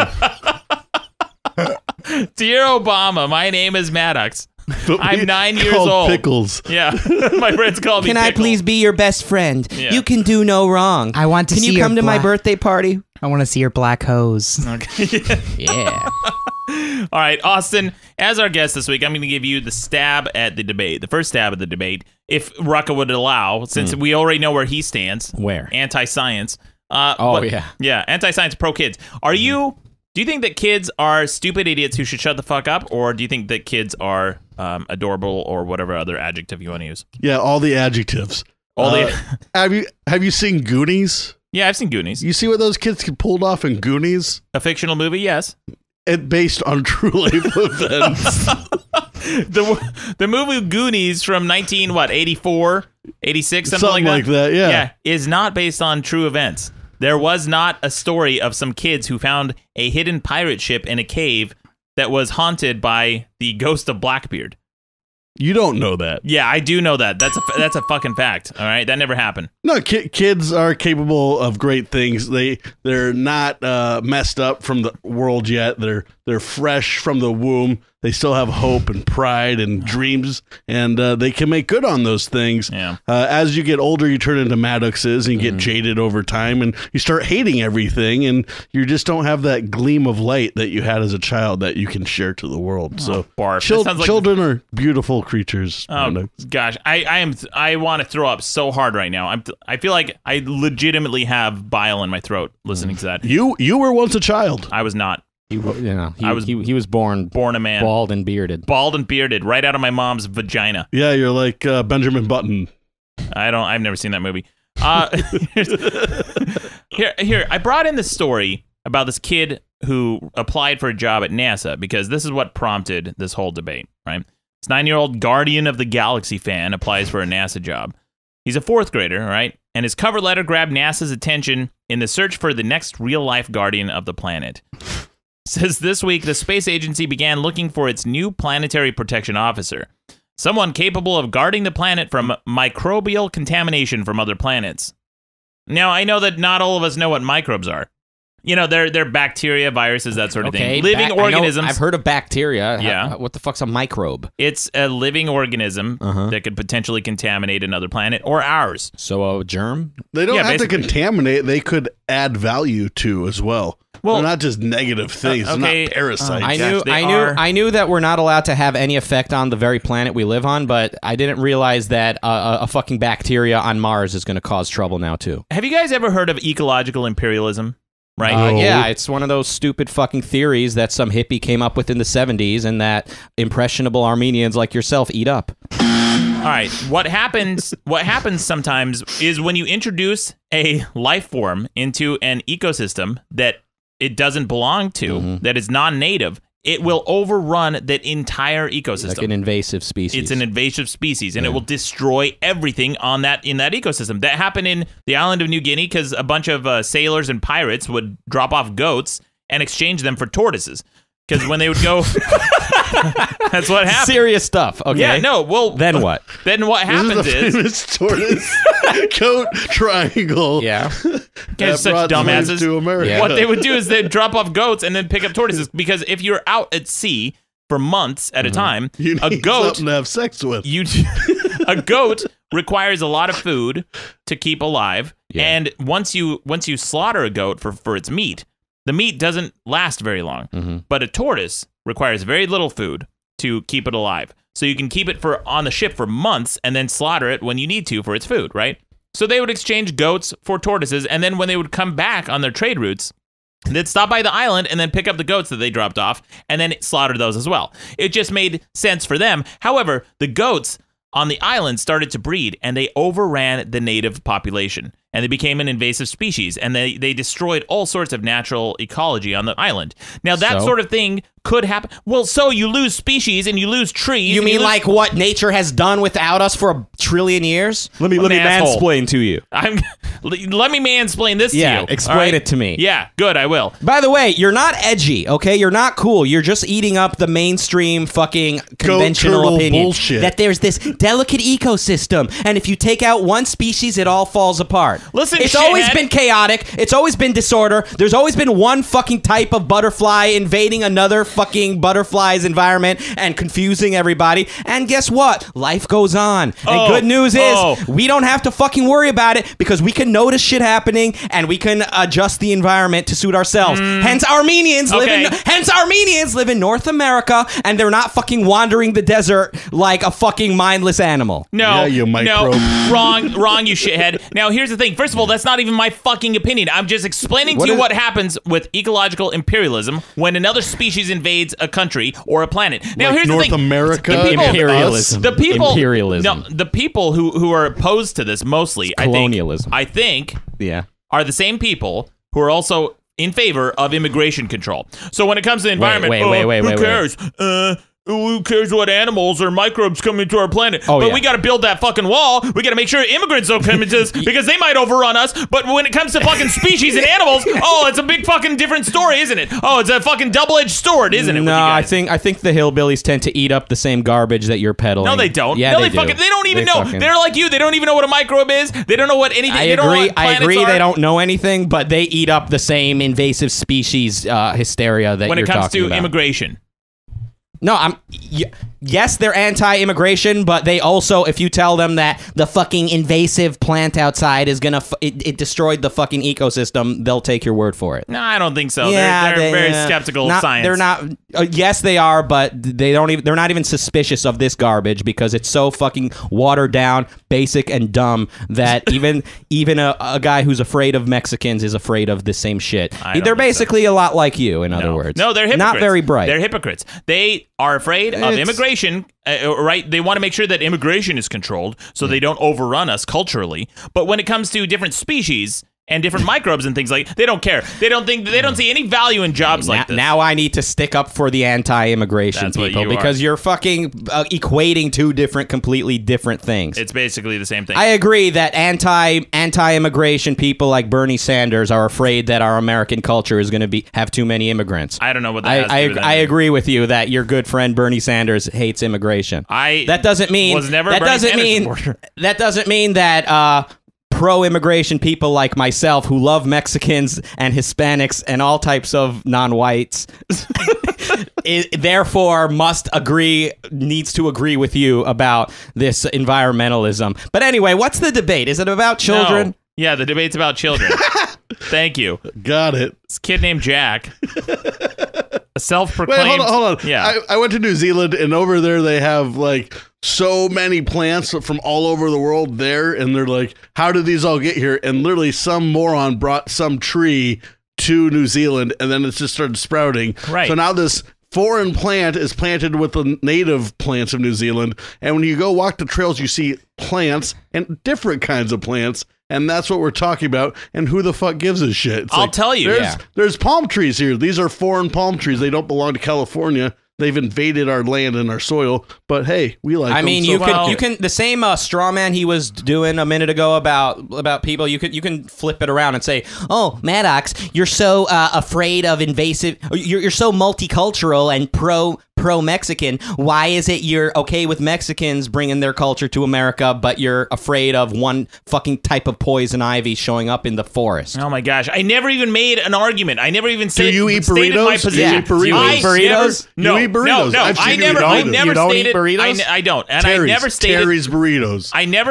Dear Obama, my name is Maddox. But I'm we nine years called old. Pickles. Yeah, my friends call me Can I Pickle. please be your best friend? Yeah. You can do no wrong. I want to Can see you your come to my black- birthday party? I want to see your black hose. Okay. Yeah. All right, Austin, as our guest this week, I'm going to give you the stab at the debate, the first stab at the debate, if Rucka would allow, since we already know where he stands. Where? Anti-science. Uh, Oh, but- yeah. Yeah, anti-science, pro-kids. Are you... Do you think that kids are stupid idiots who should shut the fuck up, or do you think that kids are um, adorable or whatever other adjective you want to use? Yeah, all the adjectives. All the- Uh, have you have you seen Goonies? Yeah, I've seen Goonies. You see what those kids can pulled off in Goonies? A fictional movie, yes. It based on true life events. the the movie Goonies from nineteen what eighty-four, eighty-six, something, Something like that. like that, yeah. Yeah, is not based on true events. There was not a story of some kids who found a hidden pirate ship in a cave that was haunted by the ghost of Blackbeard. You don't know that. Yeah, I do know that. That's a that's a fucking fact. All right, that never happened. No, ki- kids are capable of great things. They they're not uh, messed up from the world yet. They're They're fresh from the womb. They still have hope and pride and dreams, and uh, they can make good on those things. Yeah. Uh, as you get older, you turn into Maddoxes and you get Mm-hmm. jaded over time, and you start hating everything, and you just don't have that gleam of light that you had as a child that you can share to the world. So, Oh, barf. chil- That sounds like- children are beautiful creatures. Oh gosh, I, I am I want to throw up so hard right now. I'm I feel like I legitimately have bile in my throat listening to that. You you were once a child. I was not. He, wa- you know, he, I was he, he was born born a man, bald and bearded. bald and bearded, right out of my mom's vagina. Yeah, you're like uh, Benjamin Button. I don't. I've never seen that movie. Uh, here, here. I brought in this story about this kid who applied for a job at NASA because this is what prompted this whole debate. Right? This nine-year-old Guardian of the Galaxy fan applies for a NASA job. He's a fourth grader, right? And his cover letter grabbed NASA's attention in the search for the next real-life guardian of the planet. Says this week the space agency began looking for its new planetary protection officer, someone capable of guarding the planet from microbial contamination from other planets. Now, I know that not all of us know what microbes are. You know, they're they're bacteria, viruses, that sort of Okay, thing. Living bac- I know- organisms. I've heard of bacteria. Yeah. How- what the fuck's a microbe? It's a living organism Uh-huh. that could potentially contaminate another planet or ours. So a germ? They don't Yeah, have to basically. contaminate. They could add value to as well. Well, They're not just negative things. uh, okay. They're not parasites. I Gosh, knew, they I knew, are- I knew that we're not allowed to have any effect on the very planet we live on, but I didn't realize that uh, a, a fucking bacteria on Mars is going to cause trouble now too. Have you guys ever heard of ecological imperialism? Right? Uh, No. yeah, it's one of those stupid fucking theories that some hippie came up with in the seventies, and that impressionable Armenians like yourself eat up. All right. What happens? What happens sometimes is when you introduce a life form into an ecosystem that it doesn't belong to, Mm-hmm. that is non-native, it will overrun that entire ecosystem. Like an invasive species. It's an invasive species, and Yeah. it will destroy everything on that in that ecosystem. That happened in the island of New Guinea because a bunch of uh, sailors and pirates would drop off goats and exchange them for tortoises. Because when they would go, that's what happened. Serious stuff. Okay. Yeah, no. Well, Then what? Then what happens this is, is the famous tortoise coat triangle. Yeah. guys that such brought slaves dumbasses. to America. Yeah. What they would do is they'd drop off goats and then pick up tortoises. Because if you're out at sea for months at a time, You a need goat, something to have sex with. you, a goat requires a lot of food to keep alive. Yeah. And once you once you slaughter a goat for for its meat, the meat doesn't last very long. Mm-hmm. But a tortoise requires very little food to keep it alive. So you can keep it for on the ship for months and then slaughter it when you need to for its food, right? So they would exchange goats for tortoises, and then when they would come back on their trade routes, they'd stop by the island and then pick up the goats that they dropped off and then slaughter those as well. It just made sense for them. However, the goats on the island started to breed, and they overran the native population, and they became an invasive species, and they, they destroyed all sorts of natural ecology on the island. Now, that So? sort of thing could happen. Well, so you lose species, and you lose trees. You and mean lose- like what nature has done without us for a trillion years? Let me What let an me asshole. mansplain to you. I'm, let me mansplain this Yeah, to you. explain all right? it to me. Yeah, good, I will. By the way, you're not edgy, okay? You're not cool. You're just eating up the mainstream fucking conventional turtle opinion bullshit. that there's this delicate ecosystem, and if you take out one species, it all falls apart. Listen, it's always shithead. been chaotic. It's always been disorder. There's always been one fucking type of butterfly invading another fucking butterfly's environment and confusing everybody. And guess what? Life goes on. Oh, and good news is oh. we don't have to fucking worry about it because we can notice shit happening and we can adjust the environment to suit ourselves. Hence Armenians live in Okay. hence Armenians live in North America and they're not fucking wandering the desert like a fucking mindless animal. No, Yeah, you no, microbe. wrong, wrong, you shithead. Now, here's the thing. First of all, that's not even my fucking opinion. I'm just explaining What to you is- what happens with ecological imperialism when another species invades a country or a planet. Now, Like here's North the thing. America The people, and Imperialism. The people, Imperialism. No, the people who who are opposed to this mostly, I think, colonialism. I think, Yeah. are the same people who are also in favor of immigration control. So when it comes to the environment, wait, oh, wait, wait, who wait, wait. cares? Uh, who cares what animals or microbes come into our planet? Oh, but yeah. we got to build that fucking wall. We got to make sure immigrants don't come into this because they might overrun us. But when it comes to fucking species and animals, oh, it's a big fucking different story, isn't it? Oh, it's a fucking double-edged sword, isn't it? with No, you I guys? think I think the hillbillies tend to eat up the same garbage that you're peddling. No, they don't. Yeah, no, they, they, fucking. do. They don't even They know. fucking- They're like you. They don't even know what a microbe is. They don't know what anything. I they don't know agree. what I planets agree. are. They don't know anything, but they eat up the same invasive species uh, hysteria that when you're it comes talking to about. immigration. No, I'm. Y- yes, they're anti-immigration, but they also, if you tell them that the fucking invasive plant outside is gonna, f- it, it destroyed the fucking ecosystem, they'll take your word for it. No, I don't think so. Yeah, they're they're they, very uh, skeptical not- of science. They're not. Uh, yes, they are, but they don't even. They're not even suspicious of this garbage because it's so fucking watered down, basic, and dumb that even even a, a guy who's afraid of Mexicans is afraid of the same shit. I don't They're think so. basically a lot like you. In no. other words, No, they're hypocrites. not very bright. They're hypocrites. They are afraid of It's- immigration, uh, right? They want to make sure that immigration is controlled so they don't overrun us culturally. But when it comes to different species and different microbes and things like, they don't care. They don't think they don't see any value in jobs now, like this. now I need to stick up for the anti-immigration That's what people you because are. you're fucking uh, equating two different, completely different things. It's basically the same thing. I agree that anti anti-immigration people like Bernie Sanders are afraid that our American culture is going to be have too many immigrants. I don't know what that I has to I, do with I anything. agree with you that your good friend Bernie Sanders hates immigration. I that doesn't mean was never a that Bernie doesn't Sanders mean supporter. that doesn't mean that uh, pro-immigration people like myself who love Mexicans and Hispanics and all types of non-whites it, therefore must agree needs to agree with you about this environmentalism. But anyway, what's the debate? Is it about children? No. Yeah, the debate's about children. Thank you. Got it. This kid named Jack. A Wait, self-proclaimed. hold on, hold on. Yeah. I, I went to New Zealand, and over there they have like so many plants from all over the world there, and they're like, "How did these all get here?" And literally, some moron brought some tree to New Zealand, and then it just started sprouting. Right. So now this foreign plant is planted with the native plants of New Zealand, and when you go walk the trails, you see plants and different kinds of plants. And that's what we're talking about. And who the fuck gives a shit? It's I'll like, tell you. There's, Yeah. there's palm trees here. These are foreign palm trees. They don't belong to California. They've invaded our land and our soil. But hey, we like I them, mean, so you fuck can it. you can the same uh, straw man he was doing a minute ago about about people. You could you can flip it around and say, "Oh, Maddox, you're so uh, afraid of invasive. You're you're so multicultural and pro pro Mexican. Why is it you're okay with Mexicans bringing their culture to America, but you're afraid of one fucking type of poison ivy showing up in the forest?" Oh my gosh! I never even made an argument. I never even said, you eat stated my burritos? position. Do you eat burritos? I You eat burritos? Never, no, You eat burritos. no, no. I've seen I you never, eat I burritos. never You don't eat stated. burritos? I, ne- I don't, and Terry's, I never stated. Terry's burritos. I never,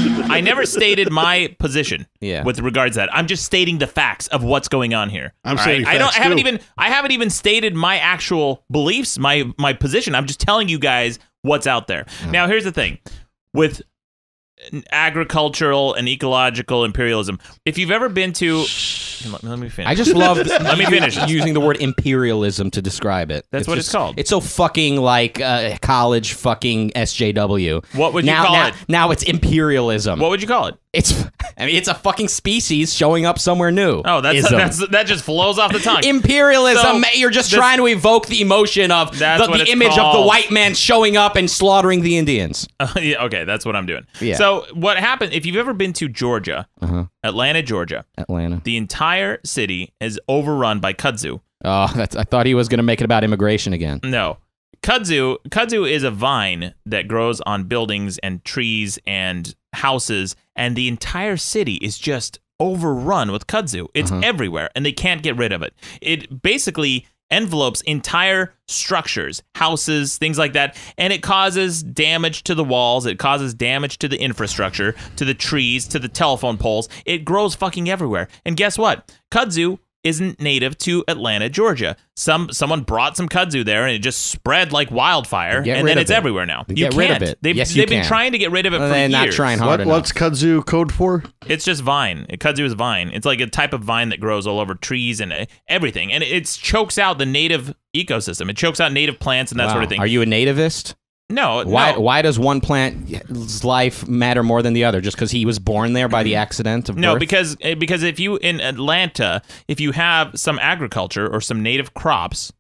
I never stated my position. Yeah. With regards to that, I'm just stating the facts of what's going on here. I'm all stating right? I don't. facts, I haven't too. even. I haven't even stated my actual beliefs, my my position. I'm just telling you guys what's out there. Now, here's the thing with agricultural and ecological imperialism. If you've ever been to, let, let me finish. I just love let me finish. using the word imperialism to describe it. That's what it's just- called. It's so fucking like uh, college fucking S J W. What would you now, call now, it? Now it's imperialism. What would you call it? It's, I mean, it's a fucking species showing up somewhere new. Oh, that's Ism. that's that just flows off the tongue. Imperialism. So, You're just this- trying to evoke the emotion of That's the, what the it's image of the called. white man showing up and slaughtering the Indians. Uh, yeah, okay, that's what I'm doing. Yeah. So what happened? If you've ever been to Georgia, Uh-huh. Atlanta, Georgia, Atlanta. the entire city is overrun by kudzu. Oh, that's. I thought he was going to make it about immigration again. No. Kudzu, kudzu is a vine that grows on buildings and trees and houses, and the entire city is just overrun with kudzu. It's Uh-huh. everywhere, and they can't get rid of it. It basically envelopes entire structures, houses, things like that, and it causes damage to the walls. It causes damage to the infrastructure, to the trees, to the telephone poles. It grows fucking everywhere. And guess what? Kudzu isn't native to Atlanta, Georgia. Some someone brought some kudzu there, and it just spread like wildfire, Get and rid then of it's it. everywhere now. You Get can't. rid of it. They've, Yes, you they've been can. trying to get rid of it Well, for they're years. not trying hard What, enough. what's kudzu code for? It's just vine. Kudzu is vine. It's like a type of vine that grows all over trees and uh, everything, and it it's chokes out the native ecosystem. It chokes out native plants and that Wow. sort of thing. Are you a nativist? No, Why? no. Why does one plant's life matter more than the other? Just because he was born there by the accident of No, birth? because eh, because if you in Atlanta, if you have some agriculture or some native crops,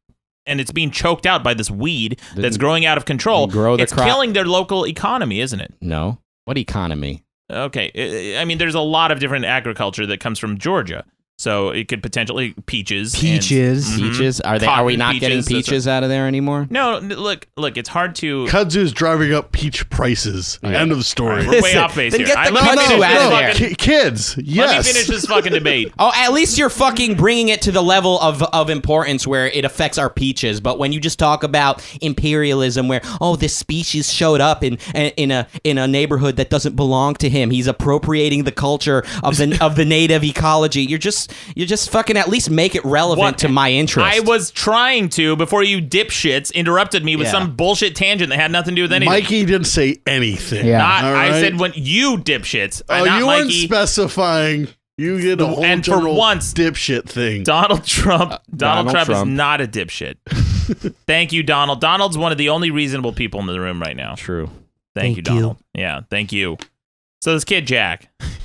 and it's being choked out by this weed that's growing out of control. Grow the it's crop. killing their local economy, isn't it? No. What economy? Okay. I mean, there's a lot of different agriculture that comes from Georgia. So it could potentially peaches. Peaches. And, mm-hmm. Peaches? Are they? Cotton Are we not peaches, getting peaches out of there anymore? No, n- look, look. It's hard to. Kudzu's driving up peach prices. Yeah. End of story. We're way off base Then here. get the I- let me kudzu finish out this of fucking- there. Ki- kids, yes. Let me finish this fucking debate. Oh, at least you're fucking bringing it to the level of, of importance where it affects our peaches. But when you just talk about imperialism, where oh, this species showed up in in a in a neighborhood that doesn't belong to him, he's appropriating the culture of the of the native ecology. You're just you're just fucking at least make it relevant What? to my interest. I was trying to before you dipshits interrupted me with Yeah. some bullshit tangent that had nothing to do with anything. Mikey didn't say anything. Yeah. Not, All I right? said when you dipshits. Oh, not you weren't Mikey. specifying. You get a whole And for general once- dipshit thing. Donald Trump. Donald, Donald Trump, Trump. is not a dipshit. Thank you, Donald. Donald's one of the only reasonable people in the room right now. True. Thank, Thank you, you. Donald. Yeah, thank you. So this kid Jack,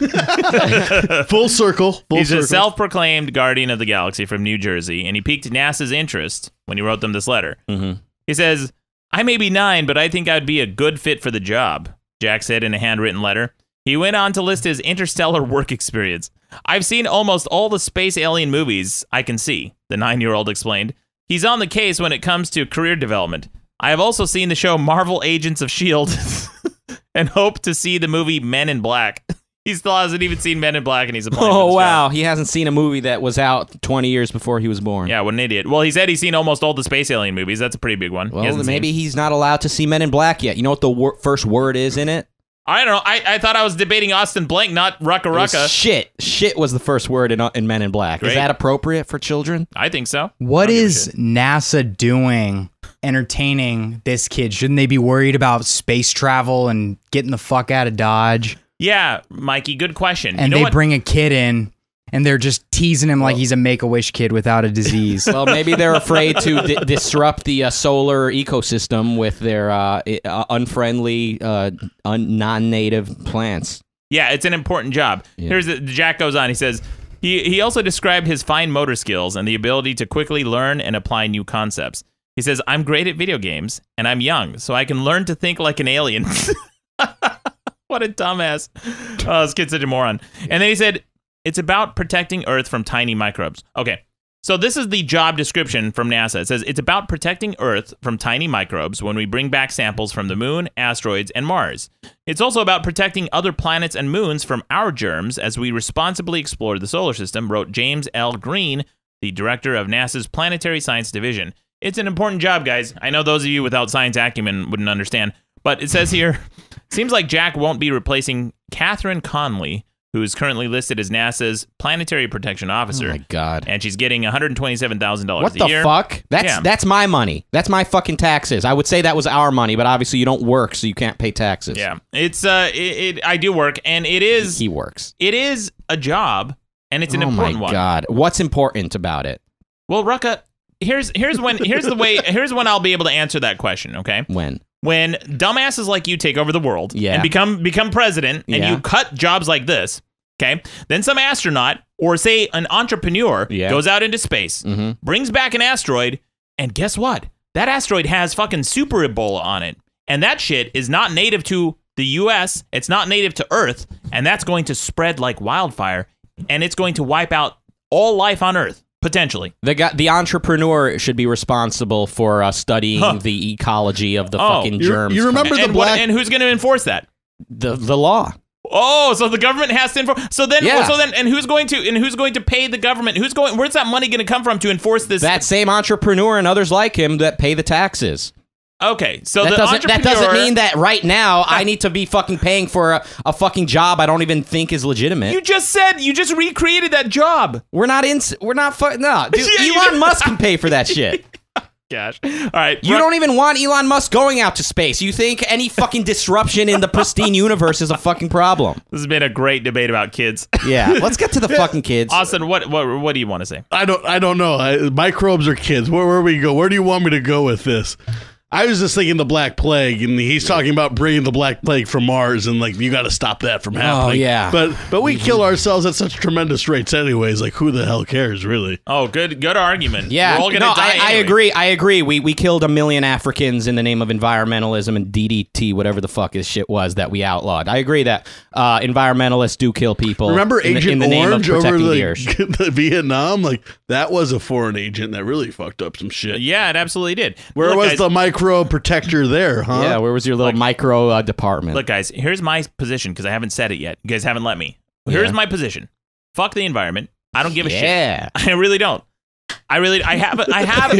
Full circle. Full he's circle. a self-proclaimed guardian of the galaxy from New Jersey, and he piqued NASA's interest when he wrote them this letter. Mm-hmm. He says, "I may be nine, but I think I'd be a good fit for the job," Jack said in a handwritten letter. He went on to list his interstellar work experience. "I've seen almost all the space alien movies I can see," the nine-year-old explained. He's on the case when it comes to career development. "I have also seen the show Marvel Agents of S H I E L D and hope to see the movie Men in Black." He still hasn't even seen Men in Black, and he's applying for Oh this wow, job. he hasn't seen a movie that was out twenty years before he was born. Yeah, what an idiot. Well, he said he's seen almost all the space alien movies. That's a pretty big one. He Well, hasn't maybe seen. he's not allowed to see Men in Black yet. You know what the wor- first word is in it? I don't know. I, I thought I was debating Austin Blank, not Rucka It was Rucka. shit. Shit was the first word in, in Men in Black. Great. Is that appropriate for children? I think so. What I don't give a is shit. NASA doing entertaining this kid? Shouldn't they be worried about space travel and getting the fuck out of Dodge? Yeah, Mikey, good question. And you know they what? bring a kid in and they're just teasing him like he's a Make-A-Wish kid without a disease. Well, maybe they're afraid to di- disrupt the uh, solar ecosystem with their uh, i- uh, unfriendly, uh, un- non-native plants. Yeah, it's an important job. Yeah. Here's the, Jack goes on. He says he he also described his fine motor skills and the ability to quickly learn and apply new concepts. He says, "I'm great at video games and I'm young, so I can learn to think like an alien." What a dumbass. Oh, this kid's such a moron. And then he said, "It's about protecting Earth from tiny microbes." Okay. So this is the job description from NASA. It says it's about protecting Earth from tiny microbes when we bring back samples from the moon, asteroids, and Mars. It's also about protecting other planets and moons from our germs as we responsibly explore the solar system, wrote James L. Green, the director of NASA's Planetary Science Division. It's an important job, guys. I know those of you without science acumen wouldn't understand, but it says here, seems like Jack won't be replacing Catherine Conley, who is currently listed as NASA's Planetary Protection Officer. Oh my god! And she's getting one hundred twenty-seven thousand dollars What a the year. fuck? That's Yeah. that's my money. That's my fucking taxes. I would say that was our money, but obviously you don't work, so you can't pay taxes. Yeah, it's uh, it, it I do work, and it is He works. it is a job, and it's an oh important my one. god! What's important about it? Well, Rucka, here's here's when here's the way here's when I'll be able to answer that question. Okay, When? when dumbasses like you take over the world Yeah. and become become president, and Yeah. you cut jobs like this. Okay, then some astronaut or say an entrepreneur Yeah. goes out into space, Mhm. brings back an asteroid, and guess what? That asteroid has fucking super Ebola on it, and that shit is not native to the U S. It's not native to Earth, and that's going to spread like wildfire, and it's going to wipe out all life on Earth potentially. The guy, the entrepreneur should be responsible for uh, studying Huh. the ecology of the Oh, fucking you- germs. you remember And, the and what- black? and who's going to enforce that? the the law? Oh, so the government has to enforce. So then, Yeah. so then, and who's going to and who's going to pay the government? Who's going? Where's that money going to come from to enforce this? That same entrepreneur and others like him that pay the taxes. Okay, so that the doesn't that entrepreneur. doesn't mean that right now I need to be fucking paying for a, a fucking job I don't even think is legitimate. You just said you just recreated that job. we're not in. We're not. Fu- no, dude, Yeah, you Elon did. Musk can pay for that shit. Gosh. All right. You Ruck- don't even want Elon Musk going out to space. You think any fucking disruption in the pristine universe is a fucking problem? This has been a great debate about kids. Yeah, let's get to the fucking kids. Austin, what what what do you want to say? I don't. I don't know. I, microbes are kids. Where where we go? Where do you want me to go with this? I was just thinking the Black Plague, and he's talking about bringing the Black Plague from Mars, and like you got to stop that from happening. Oh yeah, but but we kill ourselves at such tremendous rates, anyways. Like who the hell cares, really? Oh, good good argument. Yeah, we're all gonna no, die I, I anyway. agree. I agree. We we killed a million Africans in the name of environmentalism and D D T, whatever the fuck this shit was that we outlawed. I agree that uh, environmentalists do kill people. Remember in Agent the, in the name Orange of over protecting the, the earth. the Vietnam? Like that was a foreign agent that really fucked up some shit. Yeah, it absolutely did. Where Look, was guys, the micro protector there, huh? Yeah, where was your little Like- micro uh, department? Look, guys, here's my position because I haven't said it yet. You guys haven't let me. Here's Yeah. my position. Fuck the environment. I don't give a Yeah. shit. I really don't. I really, I have, a, I have,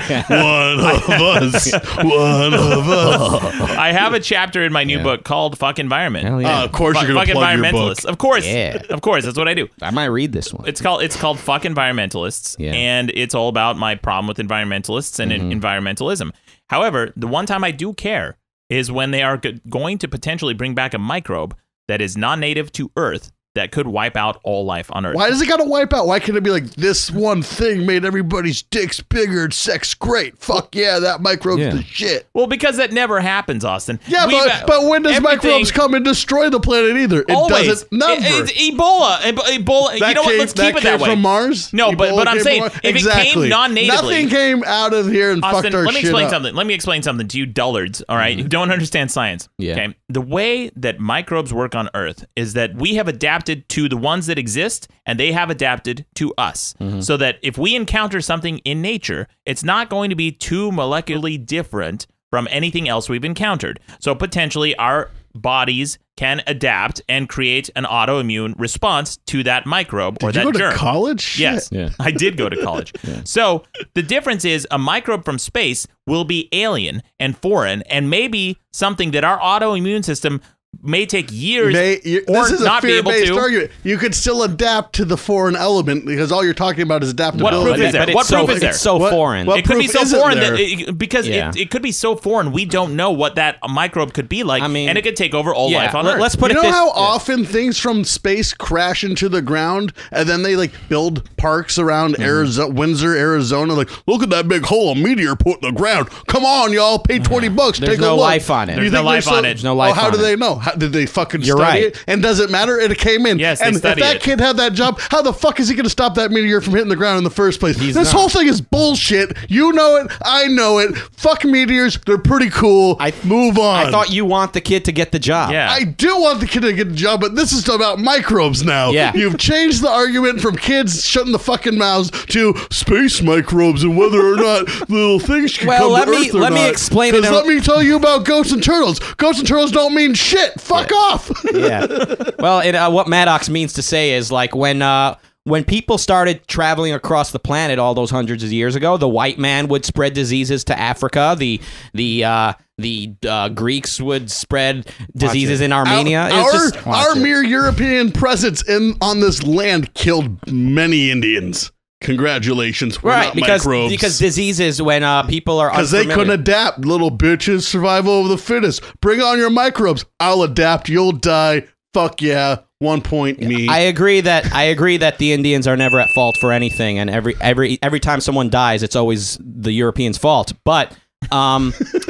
One of us. One of us. I have a chapter in my new Yeah. book called "Fuck Environment." Hell yeah. Uh, of course, Fuck, you're gonna fuck plug your environmentalists. book. Of course, Yeah. of course, that's what I do. I might read this one. It's called it's called "Fuck Environmentalists," Yeah. and it's all about my problem with environmentalists and Mhm. environmentalism. However, the one time I do care is when they are go- going to potentially bring back a microbe that is non-native to Earth that could wipe out all life on Earth. Why does it gotta wipe out? Why can't it be like this one thing made everybody's dicks bigger and sex great? Fuck yeah, that microbe's Yeah. the shit. Well, because that never happens, Austin. Yeah, We've- but, but when does everything- microbes come and destroy the planet either? It Always. doesn't never. It- it's Ebola. Eb- Ebola. That you know what? came- Let's that keep it that came way. from Mars? No, but Ebola but I'm came saying from Mars? if exactly. it came non-natively, Nothing came out of here and Austin, fucked our let me shit explain up. something. Let me explain something to you dullards, all right, who don't understand science. Yeah. Okay. The way that microbes work on Earth is that we have adapted to the ones that exist and they have adapted to us. Mm-hmm. So that if we encounter something in nature, it's not going to be too molecularly different from anything else we've encountered. So potentially our bodies can adapt and create an autoimmune response to that microbe or Did that you go germ. to college? Shit. Yes, Yeah. I did go to college. So the difference is a microbe from space will be alien and foreign and maybe something that our autoimmune system may take years May, you, or this is not a be able fear-based to. argument. You could still adapt to the foreign element because all you're talking about is adaptability. What proof is there? But it's What so, proof is there? It's so What- foreign. what It could be proof so isn't foreign there? that it, because Yeah. it, it could be so foreign we don't know what that microbe could be like, I mean, and it could take over all yeah, life on let- Earth. let's put you it know this. how often things from space crash into the ground and then they like build parks around Mm-hmm. Arizona, Windsor, Arizona? Like, look at that big hole a meteor put in the ground. Come on, y'all, pay twenty bucks. There's Take no a look. life on it. You There's think no they life still- on it. There's no life Oh, how on do it. they know? How, did they fucking You're study right. it? And does it matter? It came in. Yes, they and if studied that it. kid had that job, how the fuck is he going to stop that meteor from hitting the ground in the first place? He's this not. whole thing is bullshit. You know it. I know it. Fuck meteors. They're pretty cool. I- Move on. I thought you want the kid to get the job. yeah. I do want the kid to get a job, but this is about microbes now. Yeah. You've changed the argument from kids shutting the fucking mouths to space microbes and whether or not little things can Well, come let to me- Earth or let me not. explain it 'Cause in a- let me tell you about ghosts and turtles. Ghosts and turtles don't mean shit. Fuck off. Yeah. Well, it, uh, what Maddox means to say is like when uh, when people started traveling across the planet all those hundreds of years ago, the white man would spread diseases to Africa. The the uh, the uh, Greeks would spread diseases in Armenia. Our, It's just, our, our mere European presence in on this land killed many Indians. Congratulations, we're right not because microbes. because diseases when uh, people are Because they unfamiliar. couldn't adapt. Little bitches, survival of the fittest. Bring on your microbes. I'll adapt. You'll die. Fuck yeah. One point me. I agree that I agree that the Indians are never at fault for anything, and every every every time someone dies, it's always the Europeans' fault. But um,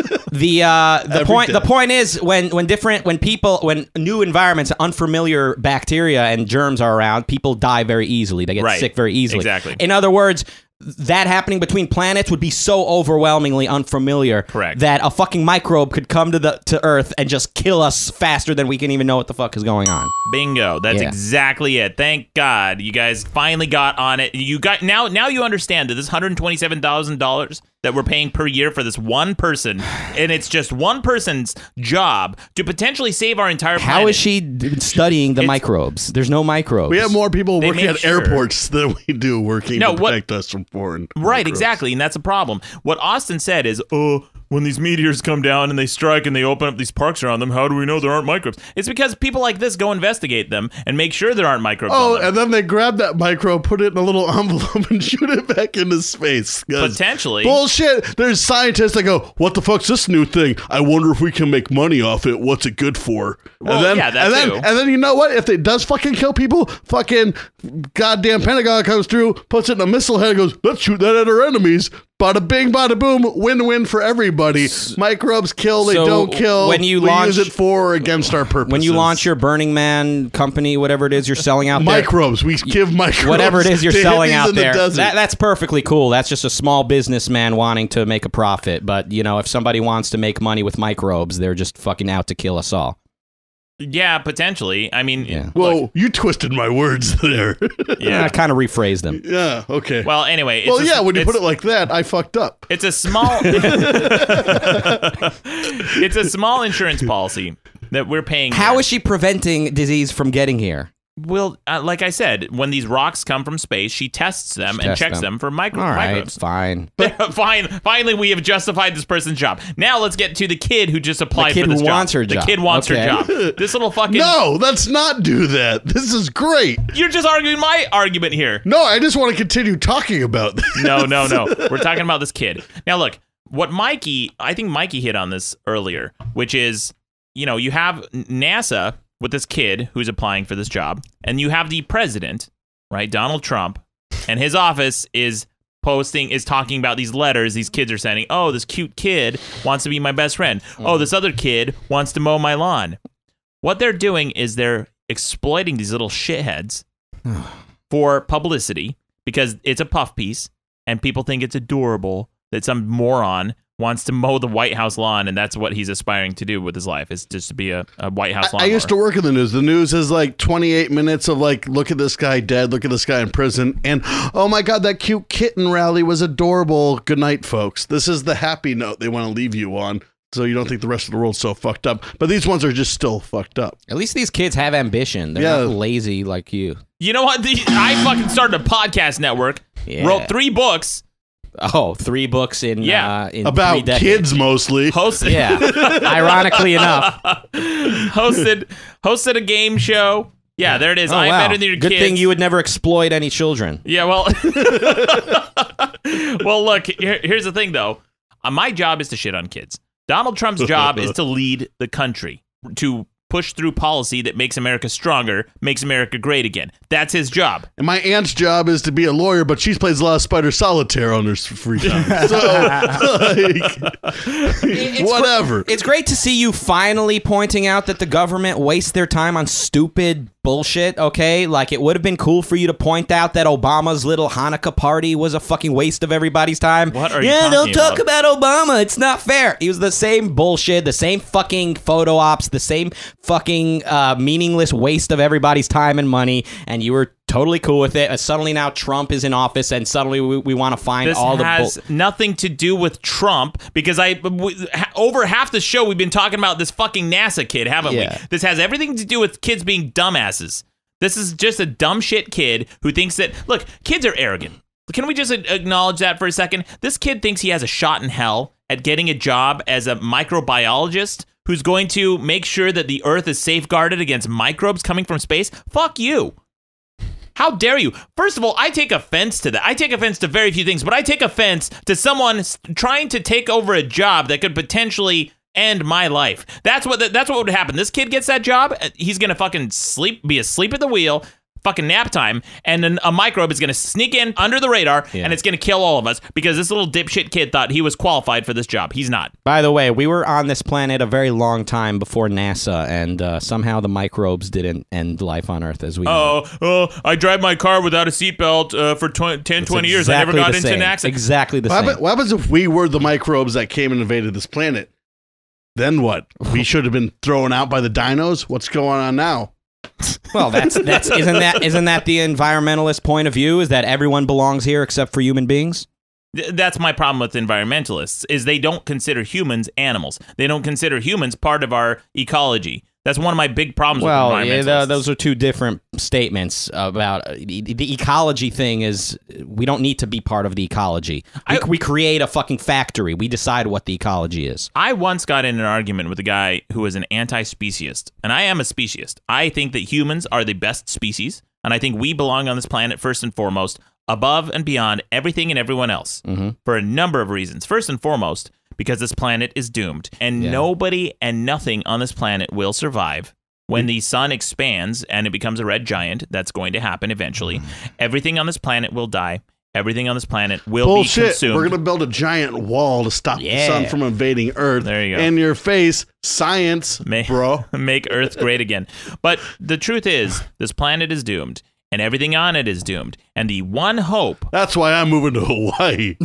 the uh, the Every point the day. point is when when different when people when new environments, unfamiliar bacteria and germs are around, people die very easily. They get Right. sick very easily. Exactly. In other words, that happening between planets would be so overwhelmingly unfamiliar Correct. that a fucking microbe could come to the to Earth and just kill us faster than we can even know what the fuck is going on. Bingo. That's Yeah. exactly it. Thank God you guys finally got on it. You got now now you understand that this one hundred twenty-seven thousand dollars that we're paying per year for this one person, and it's just one person's job to potentially save our entire planet. How is she d- studying the It's- microbes? There's no microbes. we have more people They working make at sure. airports than we do working No, to what- protect us from foreign. Right, microbes. exactly, and that's a problem. What Austin said is, oh, when these meteors come down and they strike and they open up these parks around them, how do we know there aren't microbes? It's because people like this go investigate them and make sure there aren't microbes Oh, on them. and then they grab that microbe, put it in a little envelope, and shoot it back into space. 'Cause Potentially. Bullshit. There's scientists that go, what the fuck's this new thing? I wonder if we can make money off it. What's it good for? Well, and then, yeah, that and then, too. And then you know what? If it does fucking kill people, fucking goddamn Pentagon comes through, puts it in a missile head and goes, let's shoot that at our enemies. Bada bing, bada boom, win-win for everybody. Microbes kill, they So don't kill. when you we launch- use it for or against our purposes. When you launch your Burning Man company, whatever it is you're selling out there. microbes, we give microbes. Whatever it is you're to selling hippies out in the there, desert. that, that's perfectly cool. That's just a small businessman wanting to make a profit. But, you know, if somebody wants to make money with microbes, they're just fucking out to kill us all. Yeah, potentially. I mean, Yeah. Whoa, look, you twisted my words there. Yeah, I kind of rephrased them. yeah, okay. well, anyway. It's well, a, yeah, when you it's, put it like that, I fucked up. it's a small. It's a small insurance policy that we're paying. How here. is she preventing disease from getting here? Well, uh, like I said, when these rocks come from space, she tests them She and tests checks them. them, for micro- All right, microbes. fine. Fine. Finally, we have justified this person's job. Now let's get to the kid who just applied kid for this who job. wants her the job. kid wants Okay. her job. This little fucking. No, let's not do that. This is great. You're just arguing my argument here. No, I just want to continue talking about this. No, no, no. We're talking about this kid. Now, look, what Mikey, I think Mikey hit on this earlier, which is, you know, you have NASA with this kid who's applying for this job, and you have the president, right, Donald Trump, and his office is posting, is talking about these letters these kids are sending. Oh, this cute kid wants to be my best friend. Oh, this other kid wants to mow my lawn. What they're doing is they're exploiting these little shitheads for publicity because it's a puff piece and people think it's adorable that some moron wants to mow the White House lawn, and that's what he's aspiring to do with his life, is just to be a, a White House lawn I used to work in the news. The news is like twenty-eight minutes of like, look at this guy dead, look at this guy in prison, and oh my God, that cute kitten rally was adorable. Good night, folks. This is the happy note they want to leave you on, so you don't think the rest of the world's so fucked up. But these ones are just still fucked up. At least these kids have ambition. They're Yeah. not lazy like you. You know what? The, I fucking started a podcast network, Yeah. wrote three books, Oh, three books in Yeah. uh, in three About decades. kids mostly. hosted, Yeah, ironically enough. hosted, hosted a game show. Yeah, there it is. Oh, I'm wow. better than your Good kids. thing you would never exploit any children. Yeah, well, well, look. Here, here's the thing, though. Uh, my job is to shit on kids. Donald Trump's job is to lead the country, to push through policy that makes America stronger, makes America great again. That's his job. And my aunt's job is to be a lawyer, but she plays a lot of Spider Solitaire on her free time. So, like, It's whatever. It's great to see you finally pointing out that the government wastes their time on stupid bullshit, okay? Like, it would have been cool for you to point out that Obama's little Hanukkah party was a fucking waste of everybody's time. What are you Yeah, talking don't talk about? about Obama. It's not fair. It was the same bullshit, the same fucking photo ops, the same fucking uh, meaningless waste of everybody's time and money, and you were totally cool with it. Uh, suddenly now Trump is in office, and suddenly we, we want to find This all the has bull- nothing to do with Trump, because I w- ha- over half the show we've been talking about this fucking NASA kid, haven't Yeah. we? This has everything to do with kids being dumbasses. This is just a dumb shit kid who thinks that, look, kids are arrogant. Can we just a- acknowledge that for a second? This kid thinks he has a shot in hell at getting a job as a microbiologist who's going to make sure that the Earth is safeguarded against microbes coming from space. Fuck you. How dare you? First of all, I take offense to that. I take offense to very few things, but I take offense to someone s- trying to take over a job that could potentially end my life. That's what that's what would happen. This kid gets that job, uh, he's gonna fucking sleep, be asleep at the wheel, fucking nap time, and then a microbe is gonna sneak in under the radar, Yeah. and it's gonna kill all of us because this little dipshit kid thought he was qualified for this job. He's not. By the way, we were on this planet a very long time before NASA, and uh, somehow the microbes didn't end life on Earth as we know. Oh, oh, I drive my car without a seatbelt uh, for twenty, ten, It's twenty years. I never exactly got the into same. an accident. Exactly the What, same. happen- what happens if we were the microbes that came and invaded this planet? Then what? We should have been thrown out by the dinos? What's going on now? Well, that's that's isn't that isn't that the environmentalist point of view? Is that everyone belongs here except for human beings? Th- That's my problem with environmentalists, is they don't consider humans animals. They don't consider humans part of our ecology. That's one of my big problems Well, with yeah, environmentalists. th- those are two different statements about uh, the, the ecology thing. Is we don't need to be part of the ecology. We, I- we create a fucking factory. We decide what the ecology is. I once got in an argument with a guy who was an anti-speciesist, and I am a speciesist. I think that humans are the best species, and I think we belong on this planet first and foremost, above and beyond everything and everyone else, Mm-hmm. for a number of reasons. First and foremost, because this planet is doomed, and Yeah. nobody and nothing on this planet will survive. When the sun expands and it becomes a red giant, that's going to happen eventually. Mm-hmm. Everything on this planet will die. everything on this planet will Bullshit. be consumed. We're gonna build a giant wall to stop Yeah. the sun from invading Earth. There you go. In your face, science, make, bro. Make Earth great again. But the truth is, this planet is doomed, and everything on it is doomed. And the one hope. That's why I'm moving to Hawaii.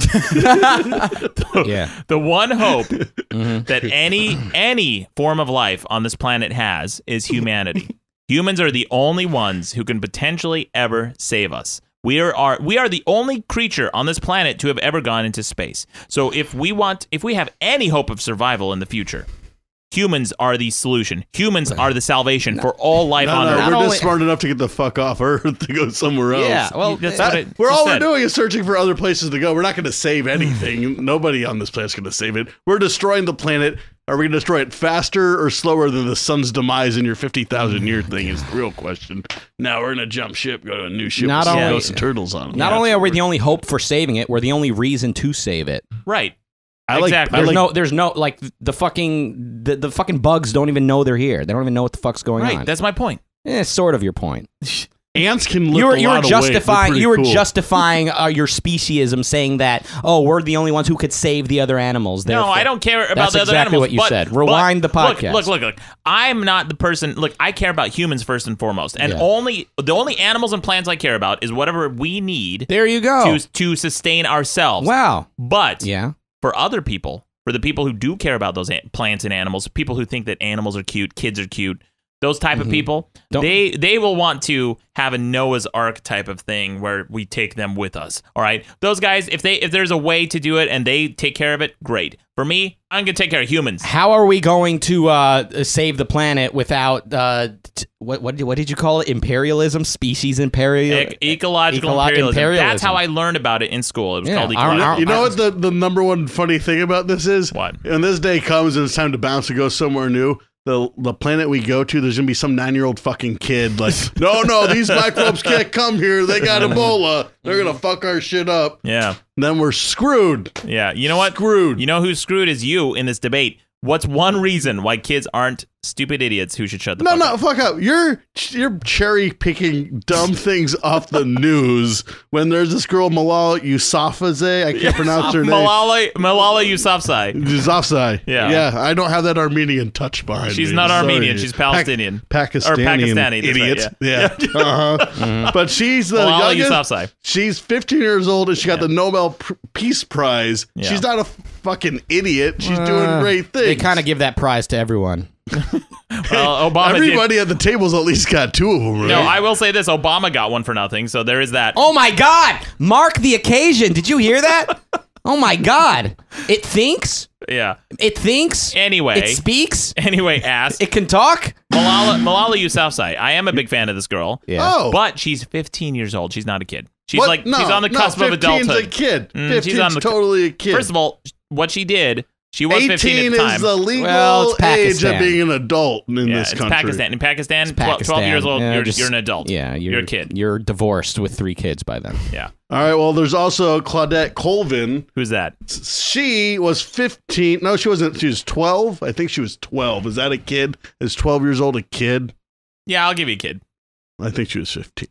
the, yeah. The one hope mm-hmm. that any any form of life on this planet has is humanity. Humans are the only ones who can potentially ever save us. We are, are we are the only creature on this planet to have ever gone into space. So if we want, if we have any hope of survival in the future, humans are the solution. Humans are the salvation for all life no, on no, Earth. We're Not just smart enough to get the fuck off Earth to go somewhere else. Yeah, well, that's that, what I we're just all said. we're doing is searching for other places to go. We're not going to save anything. Nobody on this planet's going to save it. We're destroying the planet. Are we going to destroy it faster or slower than the sun's demise in your fifty thousand year thing is the real question. Now we're going to jump ship, go to a new ship Not with only- some turtles on it. Not Yeah, only that's are we what the only hope for saving it, we're the only reason to save it. Right. I like- exactly. I There's like- no, there's no, like, the fucking, the, the fucking bugs don't even know they're here. They don't even know what the fuck's going Right. on. That's my point. Eh, sort of your point. Ants can lift You were, a you were lot of weight. They're justifying, pretty you were cool. justifying uh, your speciesism, saying that, oh, we're the only ones who could save the other animals. No, therefore- I don't care about That's the other exactly animals. what you but- said. Rewind but the podcast. Look, look, look, look. I'm not the person. Look, I care about humans first and foremost, and Yeah. only the only animals and plants I care about is whatever we need. There you go. To to sustain ourselves. Wow. But yeah, for other people, for the people who do care about those an- plants and animals, people who think that animals are cute, kids are cute. Those type Mhm. of people, Don't- they they will want to have a Noah's Ark type of thing where we take them with us. All right, those guys, if they if there's a way to do it and they take care of it, great. For me, I'm gonna take care of humans. How are we going to uh, save the planet without uh, t- what what did, what did you call it? Imperialism, species imperial, Ec- ecological Ecolo- imperialism. imperialism. That's how I learned about it in school. It was Yeah, called our- ecological. our- You know what the, the number one funny thing about this is? What? When this day comes and it's time to bounce to go somewhere new, the the planet we go to, there's gonna be some nine year old fucking kid like, no, no, these microbes can't come here. They got Ebola. They're gonna fuck our shit up. Yeah. Then we're screwed. Yeah. You know what? Screwed. You know who's screwed is you in this debate. What's one reason why kids aren't stupid idiots who should shut the No, fuck no, up? fuck up. You're you're cherry picking dumb things off the news. When there's this girl Malala Yousafzai, I can't pronounce her name. Malala Malala Yousafzai. Yousafzai. Yeah. yeah. I don't have that Armenian touch behind She's me. not Sorry. Armenian. She's Palestinian. Pac- Pakistani. Or Pakistani, that's right, idiot. yeah. Yeah. uh-huh. But she's the Malala youngest. Yousafzai. She's fifteen years old and she got Yeah. the Nobel P- Peace Prize. Yeah. She's not a fucking idiot. She's Uh, doing great things. They kind of give that prize to everyone. Well, Obama did. Everybody at the table's at least got two of them, right? No, I will say this: Obama got one for nothing, so there is that. Oh my God! Mark the occasion. Did you hear that? Oh my God! It thinks. Yeah. It thinks. Anyway. It speaks. Anyway, ass. It can talk. Malala Malala Yousafzai. I am a big fan of this girl. Yeah. Oh. But she's fifteen years old. She's not a kid. She's What? like No, she's on the no, cusp of fifteen's adulthood. a kid. Mm, she's fifteen's on the totally a kid. First of all, what she did, she was fifteen at eighteen the time. is the legal Well, it's age Pakistan. of being an adult in yeah, this it's country. Pakistan. In Pakistan, It's twelve, Pakistan. twelve years old, Yeah, you're, just- you're an adult. Yeah, you're, You're a kid. You're divorced with three kids by then. Yeah. All right, well, there's also Claudette Colvin. Who's that? She was fifteen. No, she wasn't. She was twelve. I think she was twelve. Is that a kid? Is twelve years old a kid? Yeah, I'll give you a kid. I think she was fifteen.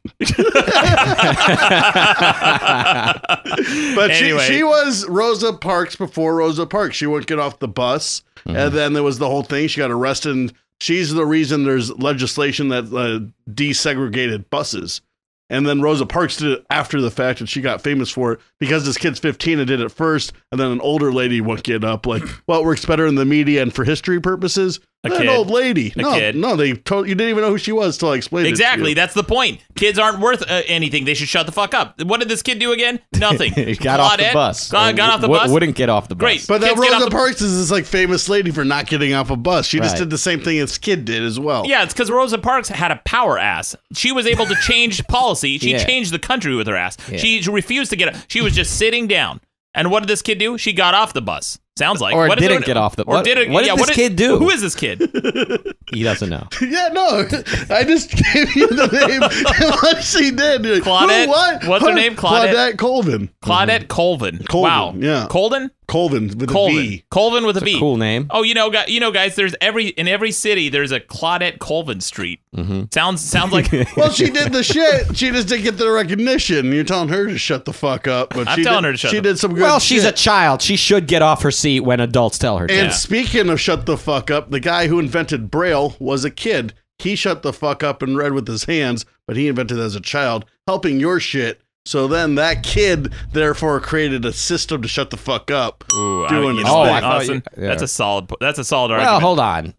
But Anyway. she, she was Rosa Parks before Rosa Parks. She wouldn't get off the bus. And then there was the whole thing. She got arrested. And she's the reason there's legislation that uh, desegregated buses. And then Rosa Parks did it after the fact, and she got famous for it because this kid's fifteen and did it first, and then an older lady won't get up like, well, it works better in the media and for history purposes. A An kid. old lady. A no, kid. no, they told you didn't even know who she was till I explained Exactly. it. That's the point. Kids aren't worth uh, anything. They should shut the fuck up. What did this kid do again? Nothing. He got off the Claudette bus. Got, got off the W- bus. Wouldn't get off the bus. Great. But that Kids get off Rosa the- Parks is this like famous lady for not getting off a bus. She just Right. did the same thing as Kid did as well. Yeah, it's because Rosa Parks had a power ass. She was able to change policy. She Yeah. changed the country with her ass. Yeah. She refused to get up. She was just sitting down. And what did this kid do? She got off the bus. Sounds like. Or what is didn't it- get off the- Or what- did it? what did yeah, this kid do? Who is this kid? He doesn't know. Yeah, no, I just gave you the name and what she did. You're like, Claudette? who, what? What's her name? Claudette? Claudette Colvin. Claudette Colvin. Colvin, Wow. yeah. Colden? Colvin with Colvin. a V. Colvin with a V. Cool name. Oh, you know, guys, you know, guys. There's every in every city. There's a Claudette Colvin Street. Mm-hmm. Sounds sounds like. Well, she did the shit. She just didn't get the recognition. You're telling her to shut the fuck up, but I'm she telling did, her to shut She the- did some good. Well, she's shit. a child. She should get off her seat when adults tell her to. And speaking of shut the fuck up, the guy who invented Braille was a kid. He shut the fuck up and read with his hands, but he invented it as a child, helping your shit. So then that kid, therefore, created a system to shut the fuck up. Ooh, I doing mean, you his know, thing. what, Austin, yeah. that's a solid. That's a solid Well, argument. hold on.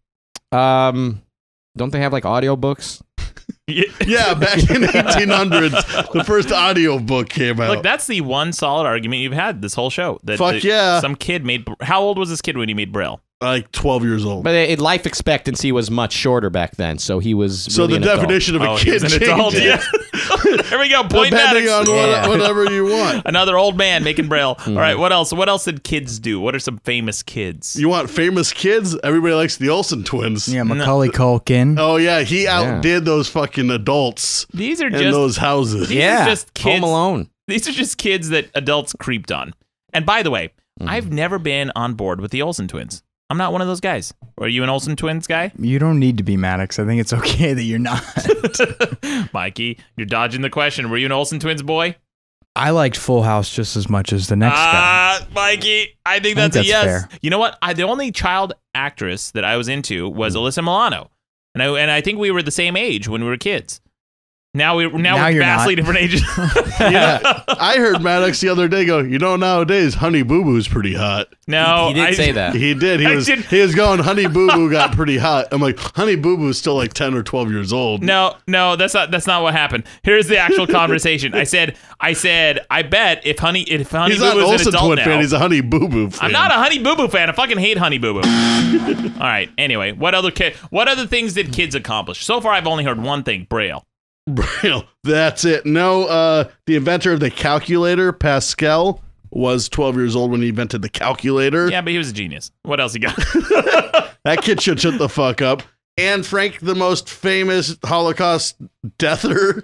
Um, don't they have like audiobooks? Yeah, back in the eighteen hundreds, the first audio book came out. Look, that's the one solid argument you've had this whole show. That Fuck that yeah. Some kid made. How old was this kid when he made Braille? Like twelve years old. But it, life expectancy was much shorter back then, so he was. So really the an definition adult. of a kid Oh, he's an adult. changes. Yeah. There we go. Point Depending Maddox. on what, Yeah. whatever you want. Another old man making Braille. Mm-hmm. All right, what else? What else did kids do? What are some famous kids? You want famous kids? Everybody likes the Olsen twins. Yeah, Macaulay Culkin. Oh yeah, he outdid those fucking adults. These are in just those houses. These Yeah, are just kids. Home Alone. These are just kids that adults creeped on. And by the way, I've never been on board with the Olsen twins. I'm not one of those guys. Are you an Olsen twins guy? You don't need to be, Maddox. I think it's okay that you're not. Mikey, you're dodging the question. Were you an Olsen twins boy? I liked Full House just as much as the next guy. Ah, Mikey, I think I that's, think a yes. that's fair. You know what? I, the only child actress that I was into was Alyssa Milano. And I, and I think we were the same age when we were kids. Now, we, now, Now we're you're vastly not. different ages. Yeah, I heard Maddox the other day go, you know, nowadays Honey Boo Boo's pretty hot. No, He did I, say that. He did. He I was did- he was going, Honey Boo Boo got pretty hot. I'm like, Honey Boo Boo's still like ten or twelve years old. No, no, that's not that's not what happened. Here's the actual conversation. I said, I said, I bet if Honey if Honey He's Boo not an Boo's an Olsen adult twin now, fan. He's a Honey Boo Boo fan. I'm not a Honey Boo Boo fan. I fucking hate Honey Boo Boo. All right. Anyway, what other kid? What other things did kids accomplish? So far, I've only heard one thing: Braille. Braille. That's it. No, uh, the inventor of the calculator, Pascal, was twelve years old when he invented the calculator. Yeah, but he was a genius. What else he got? That kid should shut the fuck up. Anne Frank, the most famous Holocaust deather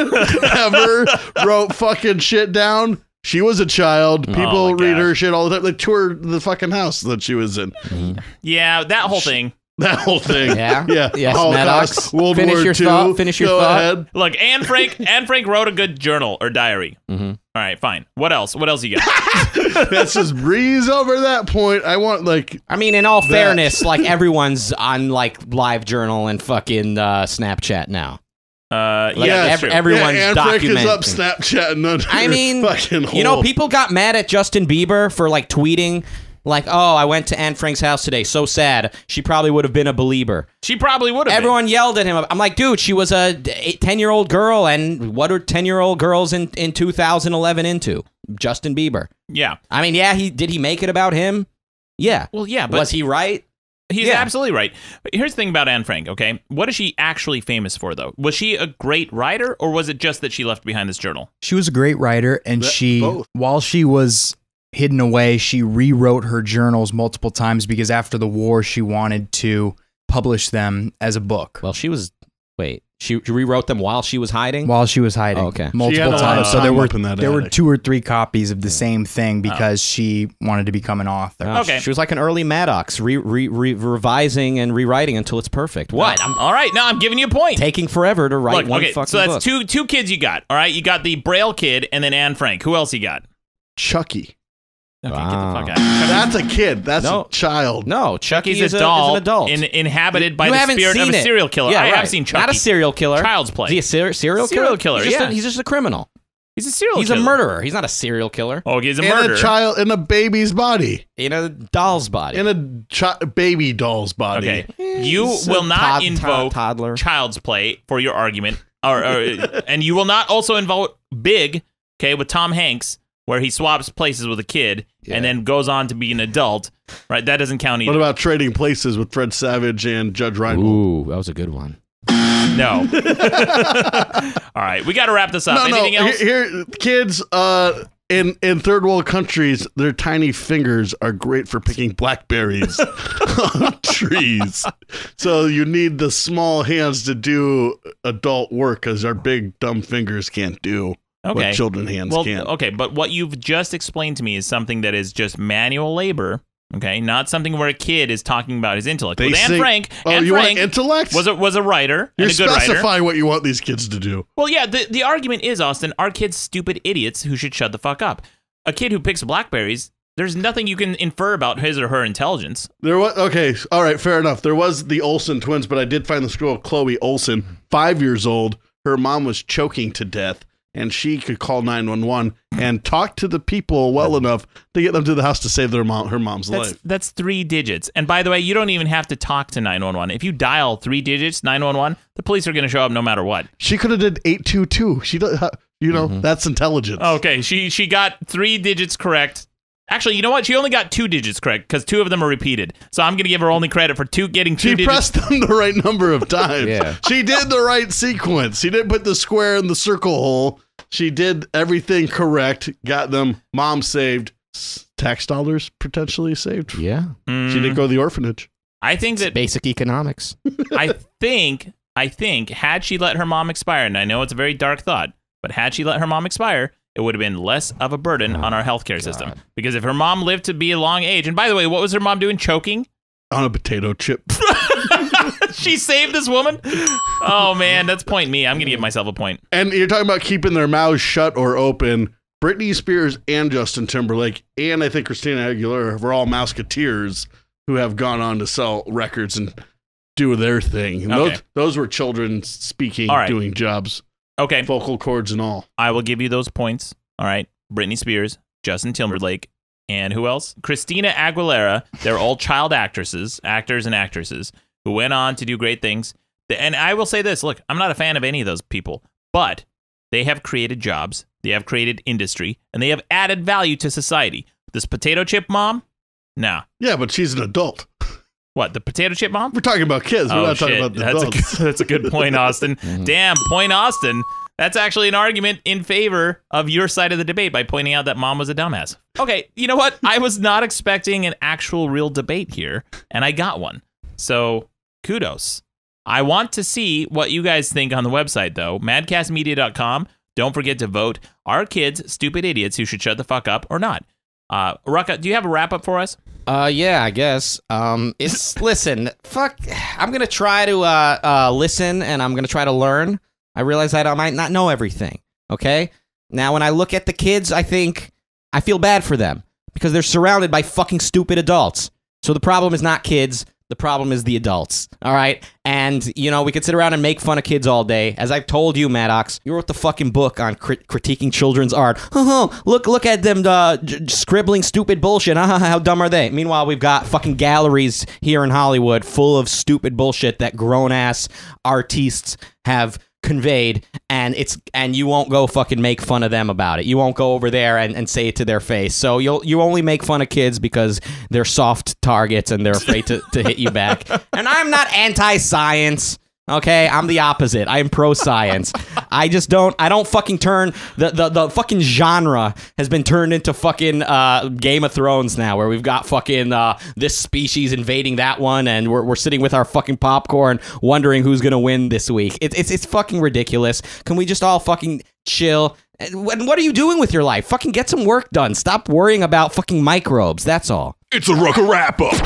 ever, wrote fucking shit down. She was a child. People Oh my read gosh. her shit all the time. They toured the fucking house that she was in. Yeah, that whole thing. That whole thing. Yeah. Yeah. Yes, Holocaust, Maddox. World Finish War your Two. thought. Finish your Go thought. ahead. Look, Anne Frank. Anne Frank wrote a good journal or diary. Mm-hmm. All right, fine. What else? What else you got? Let's just breeze over that point. I want, like, I mean, in all That- fairness, like everyone's on like LiveJournal and fucking uh, Snapchat now. Uh, Like, yeah, that's ev- true. everyone's yeah, Anne Frank is up documenting. Snapchatting under I mean, fucking you know, hole. people got mad at Justin Bieber for like tweeting, like, "Oh, I went to Anne Frank's house today. So sad. She probably would have been a believer." She probably would have. Everyone yelled at him. I'm like, dude, she was a ten-year-old girl, and what are ten-year-old girls in, in two thousand eleven into? Justin Bieber. Been. Yeah. I mean, yeah, he did he make it about him? Yeah. Well, yeah, but Was he right? He's Yeah. absolutely right. But here's the thing about Anne Frank, okay? What is she actually famous for, though? Was she a great writer, or was it just that she left behind this journal? She was a great writer, and That- she, both. while she was hidden away, she rewrote her journals multiple times because after the war, she wanted to publish them as a book Well, she was. Wait, she, she rewrote them while she was hiding. while she was hiding. Oh, okay. She had multiple a lot times. of So there time were up in that there were attic. two or three copies of the same thing because she wanted to become an author. Oh, Okay. She was like an early Maddox, re, re, re, revising and rewriting until it's perfect. What? I'm All right, no, I'm giving you a point. taking forever to write Look, one okay, fucking so that's book. two two kids you got. All right, you got the Braille kid and then Anne Frank. Who else you got? Chucky. Okay, Wow. get the fuck out. That's a kid. That's No. a child. No, Chucky Chucky's is, a a, doll, is an adult. In, inhabited by you the haven't spirit seen of a it. serial killer. Yeah, I right. have seen Chucky. Not a serial killer. Child's play. Is he a ser- serial killer? Serial killer, He's just, yeah. a, he's just a criminal. He's a serial He's killer. a murderer. He's not a serial killer. Oh, he's a In murderer. a child, in a baby's body. In a doll's body. In a chi- baby doll's body. Okay, you He's a will not tod- invoke toddler. Child's Play for your argument, or, or and you will not also invoke Big, okay, with Tom Hanks, where he swaps places with a kid Yeah. and then goes on to be an adult. Right, that doesn't count either. What about trading places with Fred Savage and Judge Reinhold? Ooh, that was a good one. No. All right, we got to wrap this up. No, Anything no. else? Here, here- kids, uh, in in third world countries, their tiny fingers are great for picking blackberries on trees. So you need the small hands to do adult work because our big dumb fingers can't do. Okay. what children hands well, can't. Okay, but what you've just explained to me is something that is just manual labor. Okay, not something where a kid is talking about his intellect. They With Anne say- Frank, Oh, Anne you Frank want intellect? was a was a writer You're and a good writer. specifying what you want these kids to do. Well, yeah, the, the argument is, Austin, are kids stupid idiots who should shut the fuck up? A kid who picks blackberries, there's nothing you can infer about his or her intelligence. There was okay, all right, fair enough. There was the Olsen twins, but I did find the scroll of Chloe Olsen, five years old. Her mom was choking to death, and she could call nine one one and talk to the people well enough to get them to the house to save their mom, her mom's That's, life. that's three digits. And by the way, you don't even have to talk to nine one one. If you dial three digits, nine one one, the police are going to show up no matter what. She could have did eight two two. She, does, you know, Mm-hmm. that's intelligence. Okay, she she got three digits correct. Actually, you know what? She only got two digits correct because two of them are repeated. So I'm going to give her only credit for two getting two She digits. pressed them the right number of times. Yeah. She did the right sequence. She didn't put the square in the circle hole. She did everything correct. Got them. Mom saved. S- Tax dollars potentially saved. Yeah. She didn't go to the orphanage. I think that Basic economics. I think I think had she let her mom expire, and I know it's a very dark thought, but had she let her mom expire, it would have been less of a burden on our healthcare system. Because if her mom lived to be a long age, and by the way, what was her mom doing? Choking? On a potato chip. She saved this woman? Oh man, that's point me. I'm gonna give myself a point. And you're talking about keeping their mouths shut or open. Britney Spears and Justin Timberlake, and I think Christina Aguilera were all Mouseketeers who have gone on to sell records and do their thing. And Okay. those, those were children speaking, All right. doing jobs. Okay. Vocal cords and all. I will give you those points. All right. Britney Spears, Justin Timberlake, and who else? Christina Aguilera. They're all child actresses, actors and actresses who went on to do great things. And I will say this, look, I'm not a fan of any of those people, but they have created jobs, they have created industry, and they have added value to society. This potato chip mom? Nah. Yeah, but she's an adult. What, the potato chip mom? We're talking about kids. We're Oh, not talking shit. about the that's adults. A good, that's a good point, Austin. Damn, point Austin. That's actually an argument in favor of your side of the debate by pointing out that mom was a dumbass. Okay, you know what? I was not expecting an actual real debate here, and I got one. So, kudos. I want to see what you guys think on the website, though. madcast media dot com. Don't forget to vote. Are kids stupid idiots who should shut the fuck up or not? Uh, Rucka, do you have a wrap-up for us? Uh, yeah, I guess. Um, it's listen. Fuck. I'm gonna try to uh, uh listen, and I'm gonna try to learn. I realize that I might not know everything. Okay. Now, when I look at the kids, I think I feel bad for them because they're surrounded by fucking stupid adults. So the problem is not kids. The problem is the adults. All right. And, you know, we could sit around and make fun of kids all day. As I've told you, Maddox, you wrote the fucking book on crit- critiquing children's art. Oh, look, look at them uh, j- scribbling stupid bullshit. How dumb are they? Meanwhile, we've got fucking galleries here in Hollywood full of stupid bullshit that grown-ass artists have conveyed, and it's and you won't go fucking make fun of them about it. You won't go over there and, and say it to their face. So you'll you only make fun of kids because they're soft targets and they're afraid to, to hit you back. And I'm not anti-science. Okay, I'm the opposite. I am pro-science. I just don't. I don't fucking turn the, the the fucking genre has been turned into fucking uh, Game of Thrones now, where we've got fucking uh, this species invading that one, and we're we're sitting with our fucking popcorn, wondering who's gonna win this week. It's it's it's fucking ridiculous. Can we just all fucking chill? And what are you doing with your life? Fucking get some work done. Stop worrying about fucking microbes. That's all. It's a Rucka wrap up.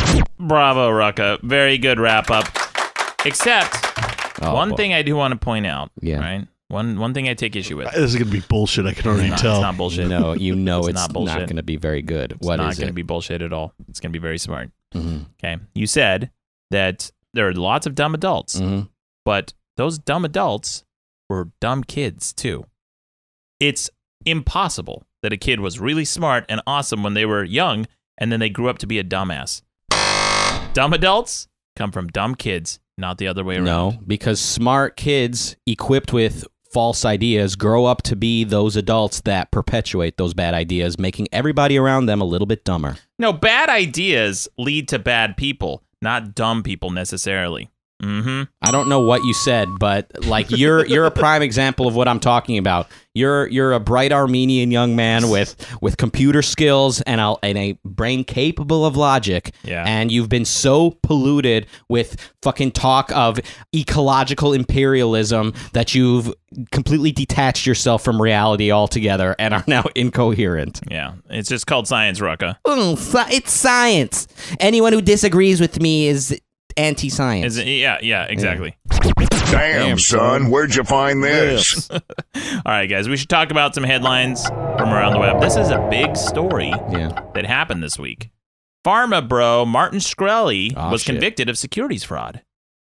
Bravo, Rucka. Very good wrap up. Except Oh, one boy. thing I do want to point out. Yeah. Right. One one thing I take issue with. This is going to be bullshit. I can already It's not, tell. it's not bullshit. No, you know it's, It's not not, bullshit. going to be very good. It's What not is going to it? be bullshit at all. It's going to be very smart. Mhm. Okay. You said that there are lots of dumb adults, Mhm. but those dumb adults were dumb kids too. It's impossible that a kid was really smart and awesome when they were young, and then they grew up to be a dumbass. Dumb adults come from dumb kids, not the other way around. No, because smart kids equipped with false ideas grow up to be those adults that perpetuate those bad ideas, making everybody around them a little bit dumber. No, bad ideas lead to bad people, not dumb people necessarily. Mm-hmm. I don't know what you said, but like you're you're a prime example of what I'm talking about. You're you're a bright Armenian young man with with computer skills and a, and a brain capable of logic. Yeah. And you've been so polluted with fucking talk of ecological imperialism that you've completely detached yourself from reality altogether and are now incoherent. Yeah, it's just called science, Rucka. Mm, sci- it's science. Anyone who disagrees with me is anti-science. Is it, yeah, yeah, exactly. Damn, son, where'd you find this? All right, guys, we should talk about some headlines from around the web. This is a big story yeah. that happened this week. Pharma bro Martin Shkreli oh, was shit. convicted of securities fraud.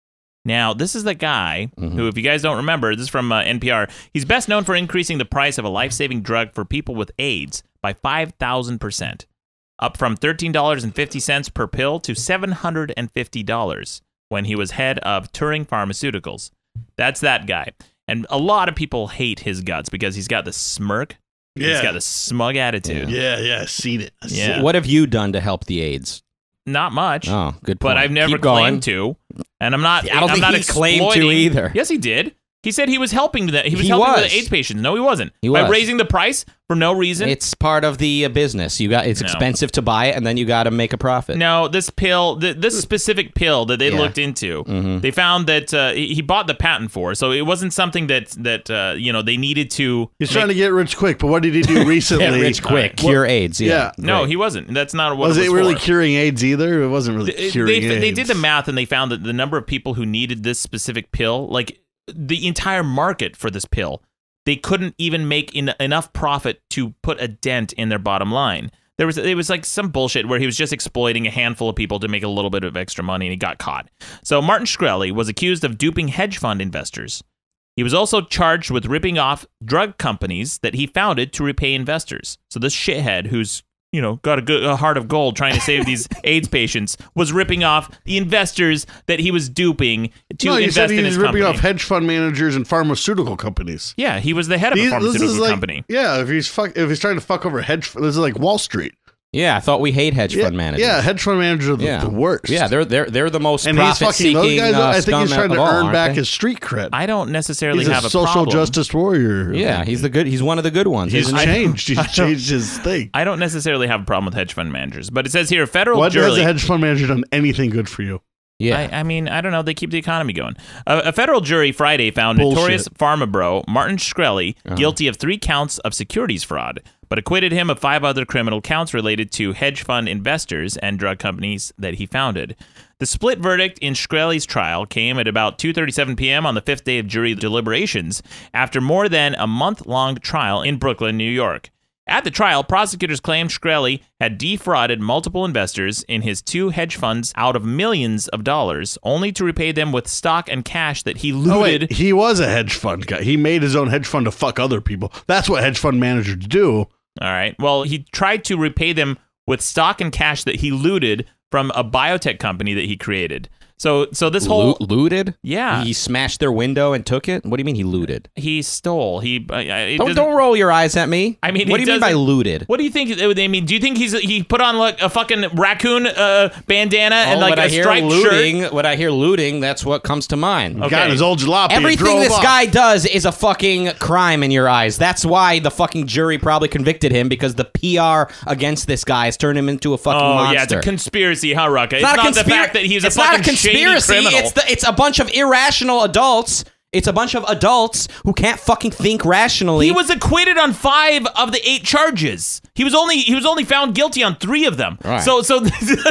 Now, this is the guy mm-hmm. who, if you guys don't remember, this is from uh, N P R. He's best known for increasing the price of a life-saving drug for people with AIDS by five thousand percent. Up from thirteen dollars and fifty cents per pill to seven hundred fifty dollars when he was head of Turing Pharmaceuticals. That's that guy. And a lot of people hate his guts because he's got this smirk. Yeah. He's got this smug attitude. Yeah, yeah, I've seen it. I've Yeah. seen it. What have you done to help the AIDS? Not much. Oh, good point. But I've never Keep going. claimed to. And I'm not. I don't I'm think not he claimed to exploiting- either. Yes, he did. He said he was helping the he was He helping was. the AIDS patients. No, he wasn't. He By was. raising the price for no reason. It's part of the uh, business. You got it's No. expensive to buy it, and then you got to make a profit. No, this pill, th- this specific pill that they Yeah. looked into, Mhm. they found that uh, he he bought the patent for, so it wasn't something that that uh, you know they needed to. He's make- trying to get rich quick, but what did he do recently? Get rich quick, What- cure AIDS. Yeah. Yeah. No, Great. he wasn't. That's not what Was it it was really for. curing AIDS either? It wasn't really They, curing they, AIDS. they did the math and they found that the number of people who needed this specific pill, like the entire market for this pill, they couldn't even make en- enough profit to put a dent in their bottom line. There was it was like some bullshit where he was just exploiting a handful of people to make a little bit of extra money, and he got caught. So Martin Shkreli was accused of duping hedge fund investors. He was also charged with ripping off drug companies that he founded to repay investors. So this shithead who's you know, got a, good, a heart of gold trying to save these AIDS patients, was ripping off the investors that he was duping to no, you invest said he in was his ripping company. off hedge fund managers and pharmaceutical companies. Yeah, he was the head of a These- this pharmaceutical is like- company. Yeah, if he's fuck, if he's trying to fuck over hedge, this is like Wall Street. Yeah, I thought we hate hedge Yeah, fund managers. yeah, hedge fund managers are the, Yeah. the worst. Yeah, they're they're they're the most and he's fucking those profit-seeking guys. uh, I think scum he's trying of to all, earn aren't back they? his street cred. I don't necessarily He's a have a social problem. justice warrior. Yeah, he's the good. He's one of the good ones. He's isn't he? changed. He's I don't- changed his thing. I don't necessarily have a problem with hedge fund managers, but it says here, federal What jury. has a hedge fund manager done anything good for you? Yeah. I, I mean, I don't know. They keep the economy going. A, a federal jury Friday found Bullshit. notorious pharma bro Martin Shkreli Uh-huh. guilty of three counts of securities fraud, but acquitted him of five other criminal counts related to hedge fund investors and drug companies that he founded. The split verdict in Shkreli's trial came at about two thirty-seven p.m. on the fifth day of jury deliberations after more than a month-long trial in Brooklyn, New York. At the trial, prosecutors claimed Shkreli had defrauded multiple investors in his two hedge funds out of millions of dollars, only to repay them with stock and cash that he looted. Oh, wait, he was a hedge fund guy. He made his own hedge fund to fuck other people. That's what hedge fund managers do. All right. Well, he tried to repay them with stock and cash that he looted from a biotech company that he created. So, so this whole Lo- looted? Yeah. He smashed their window and took it? What do you mean he looted? he stole. He uh, it Don't, doesn't- don't roll your eyes at me. I mean, what he do you mean by doesn't- looted? What do you think? I mean, do you think he's he put on like a fucking raccoon uh, bandana and Oh, like when a I hear striped looting, shirt? when I hear looting, that's what comes to mind. Okay. Got his old jalopy and Everything drove this off. guy does is a fucking crime in your eyes. That's why the fucking jury probably convicted him, because the P R against this guy has turned him into a fucking Oh monster. yeah, it's a conspiracy, huh, Rucka? It's, It's not, not, a the conspira- fact that he's a it's fucking not a conspiracy. shady criminal. It's the, it's a bunch of irrational adults. It's a bunch of adults who can't fucking think rationally. He was acquitted on five of the eight charges. He was only he was only found guilty on three of them. Right. So so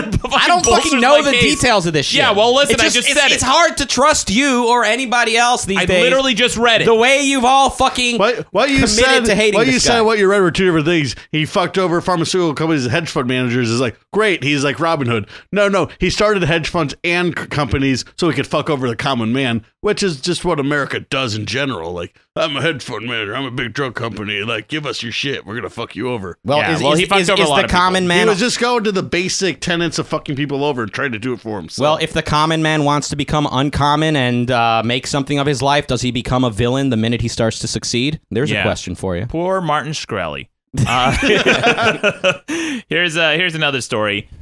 I don't fucking know the details of this shit. Yeah, well, listen, It's I just- just it's, said it's it. hard to trust you or anybody else these I days. literally just read it. The way you've all fucking What, what you committed said, to hating what you this said, guy. what you read were two different things. He fucked over pharmaceutical companies and hedge fund managers. Is like great. He's like Robin Hood. No, no. He started hedge funds and c- companies so he could fuck over the common man, which is just what America does in general. Like, I'm a hedge fund manager. I'm a big drug company. Like, give us your shit. We're gonna fuck you over. Well, Yeah, is, well, is, he fucked is, over a is lot the of people. common He man? was just going to the basic tenets of fucking people over and trying to do it for himself. Well, if the common man wants to become uncommon and uh, make something of his life, does he become a villain the minute he starts to succeed? There's Yeah. a question for you. Poor Martin Shkreli. Uh, here's uh, here's another story.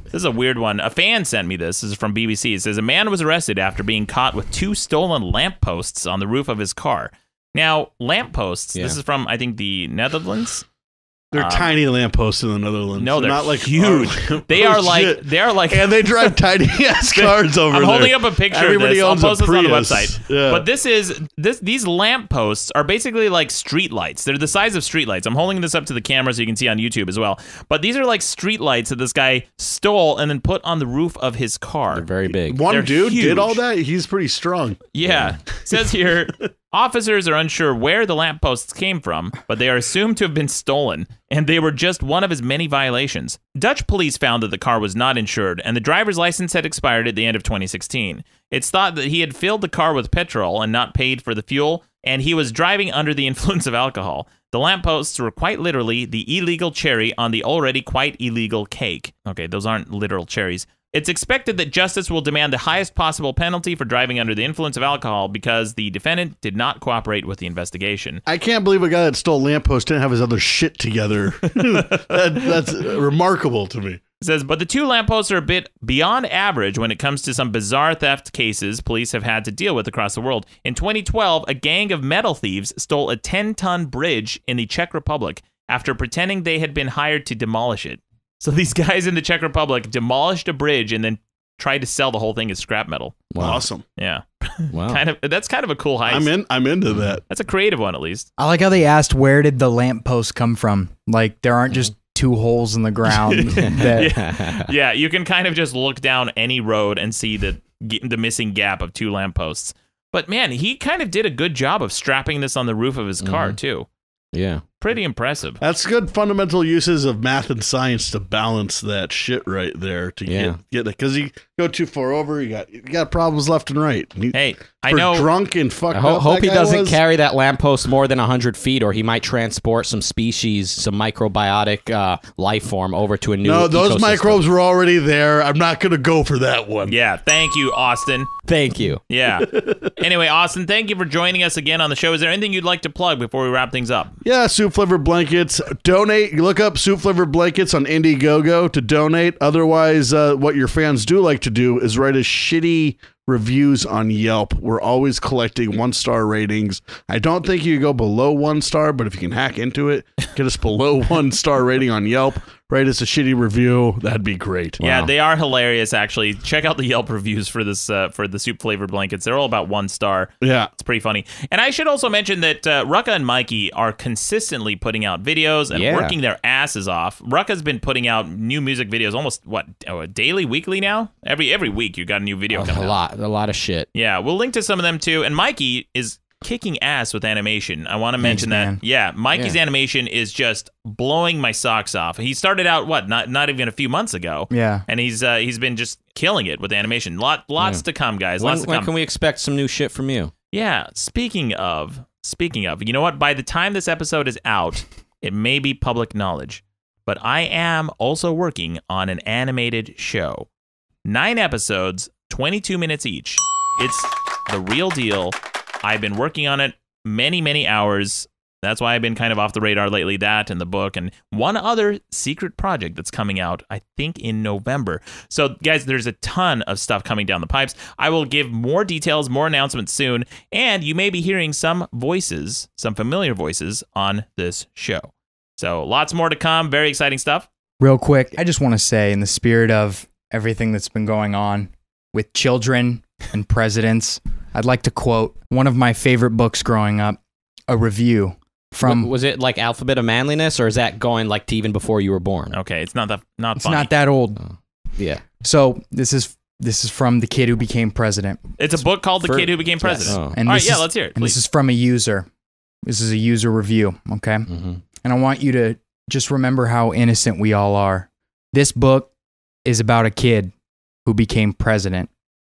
This is a weird one. A fan sent me this. This is from B B C. It says, a man was arrested after being caught with two stolen lampposts on the roof of his car. Now, lampposts, Yeah. this is from, I think, the Netherlands. They're Um, tiny lampposts in the Netherlands. No, they're not like huge. our- They Oh, are like shit. they are like, and they drive tiny ass cars over I'm there. holding up a picture Everybody of this. I'll owns a post this on the Prius. website. Yeah. But this is this these lampposts are basically like street lights. They're the size of street lights. I'm holding this up to the camera so you can see on YouTube as well. But these are like street lights that this guy stole and then put on the roof of his car. They're very big. One They're dude huge. did all that. He's pretty strong. Yeah. It says here, officers are unsure where the lampposts came from, but they are assumed to have been stolen, and they were just one of his many violations. Dutch police found that the car was not insured, and the driver's license had expired at the end of twenty sixteen. It's thought that he had filled the car with petrol and not paid for the fuel, and he was driving under the influence of alcohol. The lampposts were quite literally the illegal cherry on the already quite illegal cake. Okay, those aren't literal cherries. It's expected that justice will demand the highest possible penalty for driving under the influence of alcohol because the defendant did not cooperate with the investigation. I can't believe a guy that stole lampposts didn't have his other shit together. that, that's remarkable to me. It says, but the two lampposts are a bit beyond average when it comes to some bizarre theft cases police have had to deal with across the world. In twenty twelve, a gang of metal thieves stole a ten-ton bridge in the Czech Republic after pretending they had been hired to demolish it. So these guys in the Czech Republic demolished a bridge and then tried to sell the whole thing as scrap metal. Wow. Awesome. Yeah. Wow. kind of. That's kind of a cool heist. I'm in. I'm into that. That's a creative one, at least. I like how they asked where did the lamppost come from. Like there aren't just two holes in the ground. that yeah. yeah, you can kind of just look down any road and see the the missing gap of two lampposts. But man, he kind of did a good job of strapping this on the roof of his car Mhm. too. Yeah. Pretty impressive. That's good fundamental uses of math and science to balance that shit right there. To Yeah. get get it because you go too far over, you got you got problems left and right. You, hey, I for know. drunk and fucked I ho- up. hope that he guy doesn't was. carry that lamppost more than one hundred feet, or he might transport some species, some microbiotic uh, life form over to a new No, those ecosystem. microbes were already there. I'm not going to go for that one. Yeah, thank you, Austin. Thank you. Yeah. Anyway, Austin, thank you for joining us again on the show. Is there anything you'd like to plug before we wrap things up? Yeah, soup flavored blankets. Donate. You look up soup flavored blankets on Indiegogo to donate. Otherwise, uh, what your fans do like to do is write a shitty reviews on Yelp. We're always collecting one star ratings. I don't think you go below one star, but if you can hack into it, get us below one star rating on Yelp. Write us a shitty review. That'd be great. Yeah, Wow. they are hilarious. Actually, check out the Yelp reviews for this uh, for the soup flavored blankets. They're all about one star. Yeah. It's pretty funny. And I should also mention that uh, Rucka and Mikey are consistently putting out videos and Yeah. working their asses off. Rucka's been putting out new music videos almost what oh, daily, weekly now. Every every week you got a new video A coming out. lot, a lot of shit. Yeah, we'll link to some of them too. And Mikey is kicking ass with animation. I want to mention Thanks, that. man. Yeah, Mikey's Yeah. animation is just blowing my socks off. He started out what not not even a few months ago. Yeah. and he's uh, he's been just killing it with animation. Lot lots Yeah. to come, guys. When, Lots to when come. can we expect some new shit from you? Yeah. Speaking of, speaking of, you know what? By the time this episode is out, it may be public knowledge, but I am also working on an animated show. Nine episodes, twenty-two minutes each. It's the real deal. I've been working on it many, many hours. That's why I've been kind of off the radar lately, that and the book and one other secret project that's coming out, I think, in November. So, guys, there's a ton of stuff coming down the pipes. I will give more details, more announcements soon, and you may be hearing some voices, some familiar voices on this show. So, lots more to come. Very exciting stuff. Real quick, I just want to say, in the spirit of everything that's been going on with children and presidents, I'd like to quote one of my favorite books growing up, a review from. W- was it like Alphabet of Manliness, or is that going like to even before you were born? Okay, it's not that not It's funny. not that old. Yeah. So this is this is from the kid who became president. It's a book called The For- Kid Who Became President. Oh. And All right, this yeah, is- let's hear it, And this please. is from a user. This is a user review, okay? Mm-hmm. And I want you to just remember how innocent we all are. This book is about a kid who became president.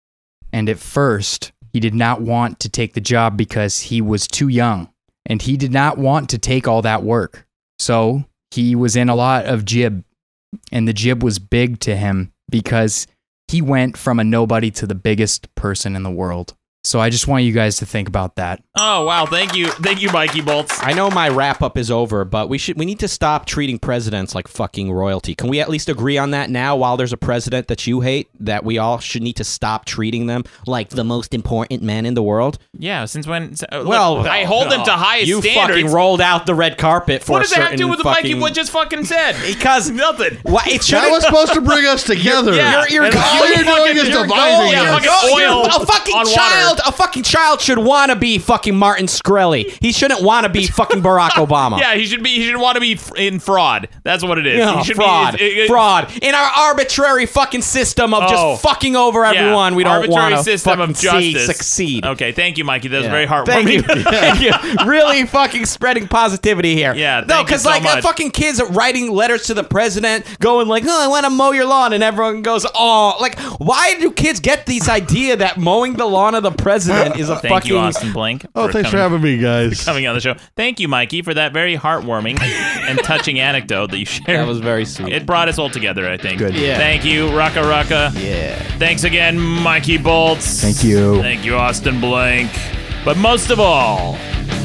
And at first, he did not want to take the job because he was too young. And he did not want to take all that work. So he was in a lot of jib. And the jib was big to him because he went from a nobody to the biggest person in the world. So I just want you guys to think about that. Oh, wow. Thank you. Thank you, Mikey Bolts. I know my wrap-up is over, but we should we need to stop treating presidents like fucking royalty. Can we at least agree on that now, while there's a president that you hate, that we all should need to stop treating them like the most important man in the world? Yeah, since when? Uh, well, look, I hold them to highest you standards. You fucking rolled out the red carpet for What does a that have to do with what fucking... Mikey what just fucking said? Because nothing. What, it that was supposed to bring us together. Yeah, you're, you're, all you're, you're doing is dividing yeah, us. fucking oil a fucking on child, water. a fucking child should want to be fucking Martin Shkreli. He shouldn't want to be fucking Barack Obama. Yeah, he should be. He should want to be f- in fraud. That's what it is. Yeah, he should fraud, be, it, it, fraud in our arbitrary fucking system of Oh. just fucking over everyone. Yeah, we don't arbitrary want to system fucking of see justice. succeed. Okay, thank you, Mikey. That was Yeah. very Thank you. heartwarming. Thank you. Really fucking spreading positivity here. Yeah, no, thank you because so like uh, much. fucking kids are writing letters to the president, going like, "Oh, I want to mow your lawn," and everyone goes, "Oh, like, why do kids get this idea that mowing the lawn of the president is a Thank fucking?" you, Austin Blank. Oh, thanks for coming- having me, guys. coming on the show. Thank you, Mikey, for that very heartwarming and touching anecdote that you shared. That was very sweet. It brought us all together, I think. Good. Yeah. Thank you, Rucka Rucka. Yeah. Thanks again, Mikey Bolts. Thank you. Thank you, Austin Blank. But most of all,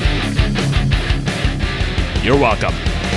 you're welcome.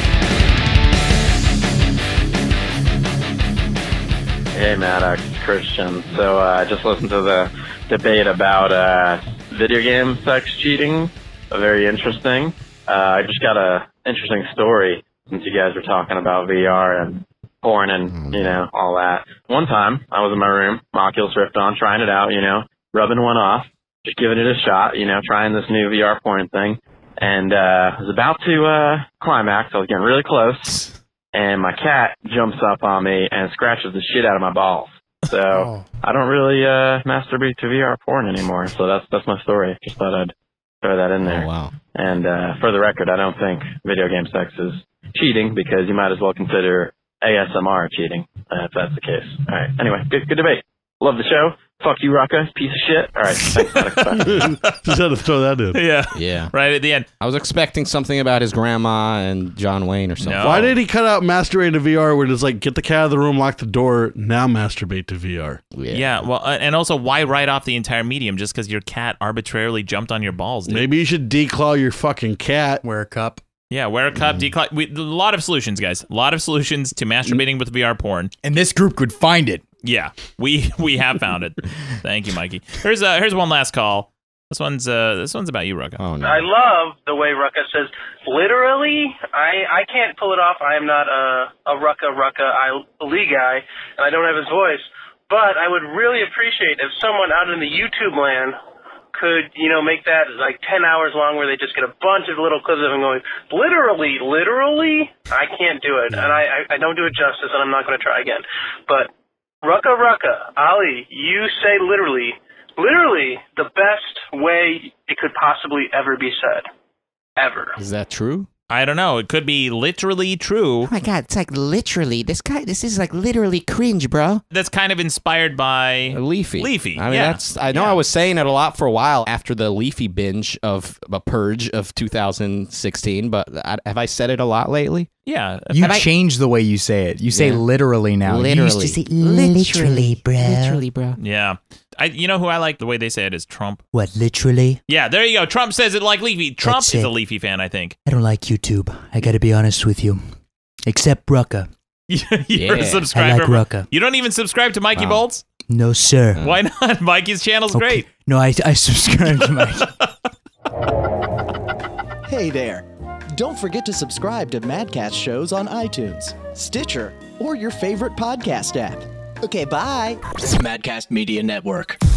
Hey, Maddox, Christian. So uh, I just listened to the debate about uh, video game sex cheating. Very interesting. Uh, I just got a interesting story since you guys were talking about V R and porn and, you know, all that. One time, I was in my room, Oculus Rift on, trying it out, you know, rubbing one off, just giving it a shot, you know, trying this new V R porn thing. And uh, I was about to uh, climax. I was getting really close. And my cat jumps up on me and scratches the shit out of my balls. So Oh. I don't really uh, masturbate to V R porn anymore. So that's that's my story. Just thought I'd throw that in there. Oh, wow. And uh, for the record, I don't think video game sex is cheating, because you might as well consider A S M R cheating, uh, if that's the case. All right. Anyway, good good debate. Love the show. Fuck you, Rucka. Piece of shit. All right. Thanks, Maddox. Bye. Just had to throw that in. Yeah. Yeah. Right at the end. I was expecting something about his grandma and John Wayne or something. No. Why did he cut out masturbate to V R when it's like, get the cat out of the room, lock the door, now masturbate to V R? Yeah. Yeah, well, uh, and also, why write off the entire medium just because your cat arbitrarily jumped on your balls, dude? Maybe you should declaw your fucking cat. Wear a cup. Yeah, wear a cup, Mm. declaw. We, a lot of solutions, guys. A lot of solutions to masturbating with V R porn. And this group could find it. Yeah, we we have found it. Thank you, Mikey. Here's uh here's one last call. This one's uh this one's about you, Rucka. Oh no. I love the way Rucka says, literally, I, I can't pull it off. I am not a, a Rucka Rucka I, Lee guy, and I don't have his voice. But I would really appreciate if someone out in the YouTube land could, you know, make that like ten hours long, where they just get a bunch of little clips of him going, literally, literally. I can't do it, and I, I, I don't do it justice, and I'm not going to try again. But Rucka Rucka, Ali, you say literally, literally the best way it could possibly ever be said. Ever. Is that true? I don't know. It could be literally true. Oh my god, it's like literally. This guy, this is like literally cringe, bro. That's kind of inspired by Leafy. Leafy. I mean, yeah. that's. I know Yeah. I was saying it a lot for a while after the Leafy binge of a purge of two thousand sixteen, but I, have I said it a lot lately? Yeah. You Have I- changed the way you say it. You say Yeah. literally now. You used Literally. to say Literally, bro. Literally, bro. Yeah. I, you know who I like the way they say it is Trump. What, literally? Yeah, there you go. Trump says it like Leafy. Trump That's is it. a Leafy fan, I think. I don't like YouTube. I gotta be honest with you. Except Rucka. You're Yeah. a subscriber. I like Rucka. You don't even subscribe to Mikey Wow. Bolts? No, sir. Why not? Mikey's channel's Okay. great. No, I, I subscribe to Mike. Hey there. Don't forget to subscribe to Madcast shows on iTunes, Stitcher, or your favorite podcast app. Okay, bye. Madcast Media Network.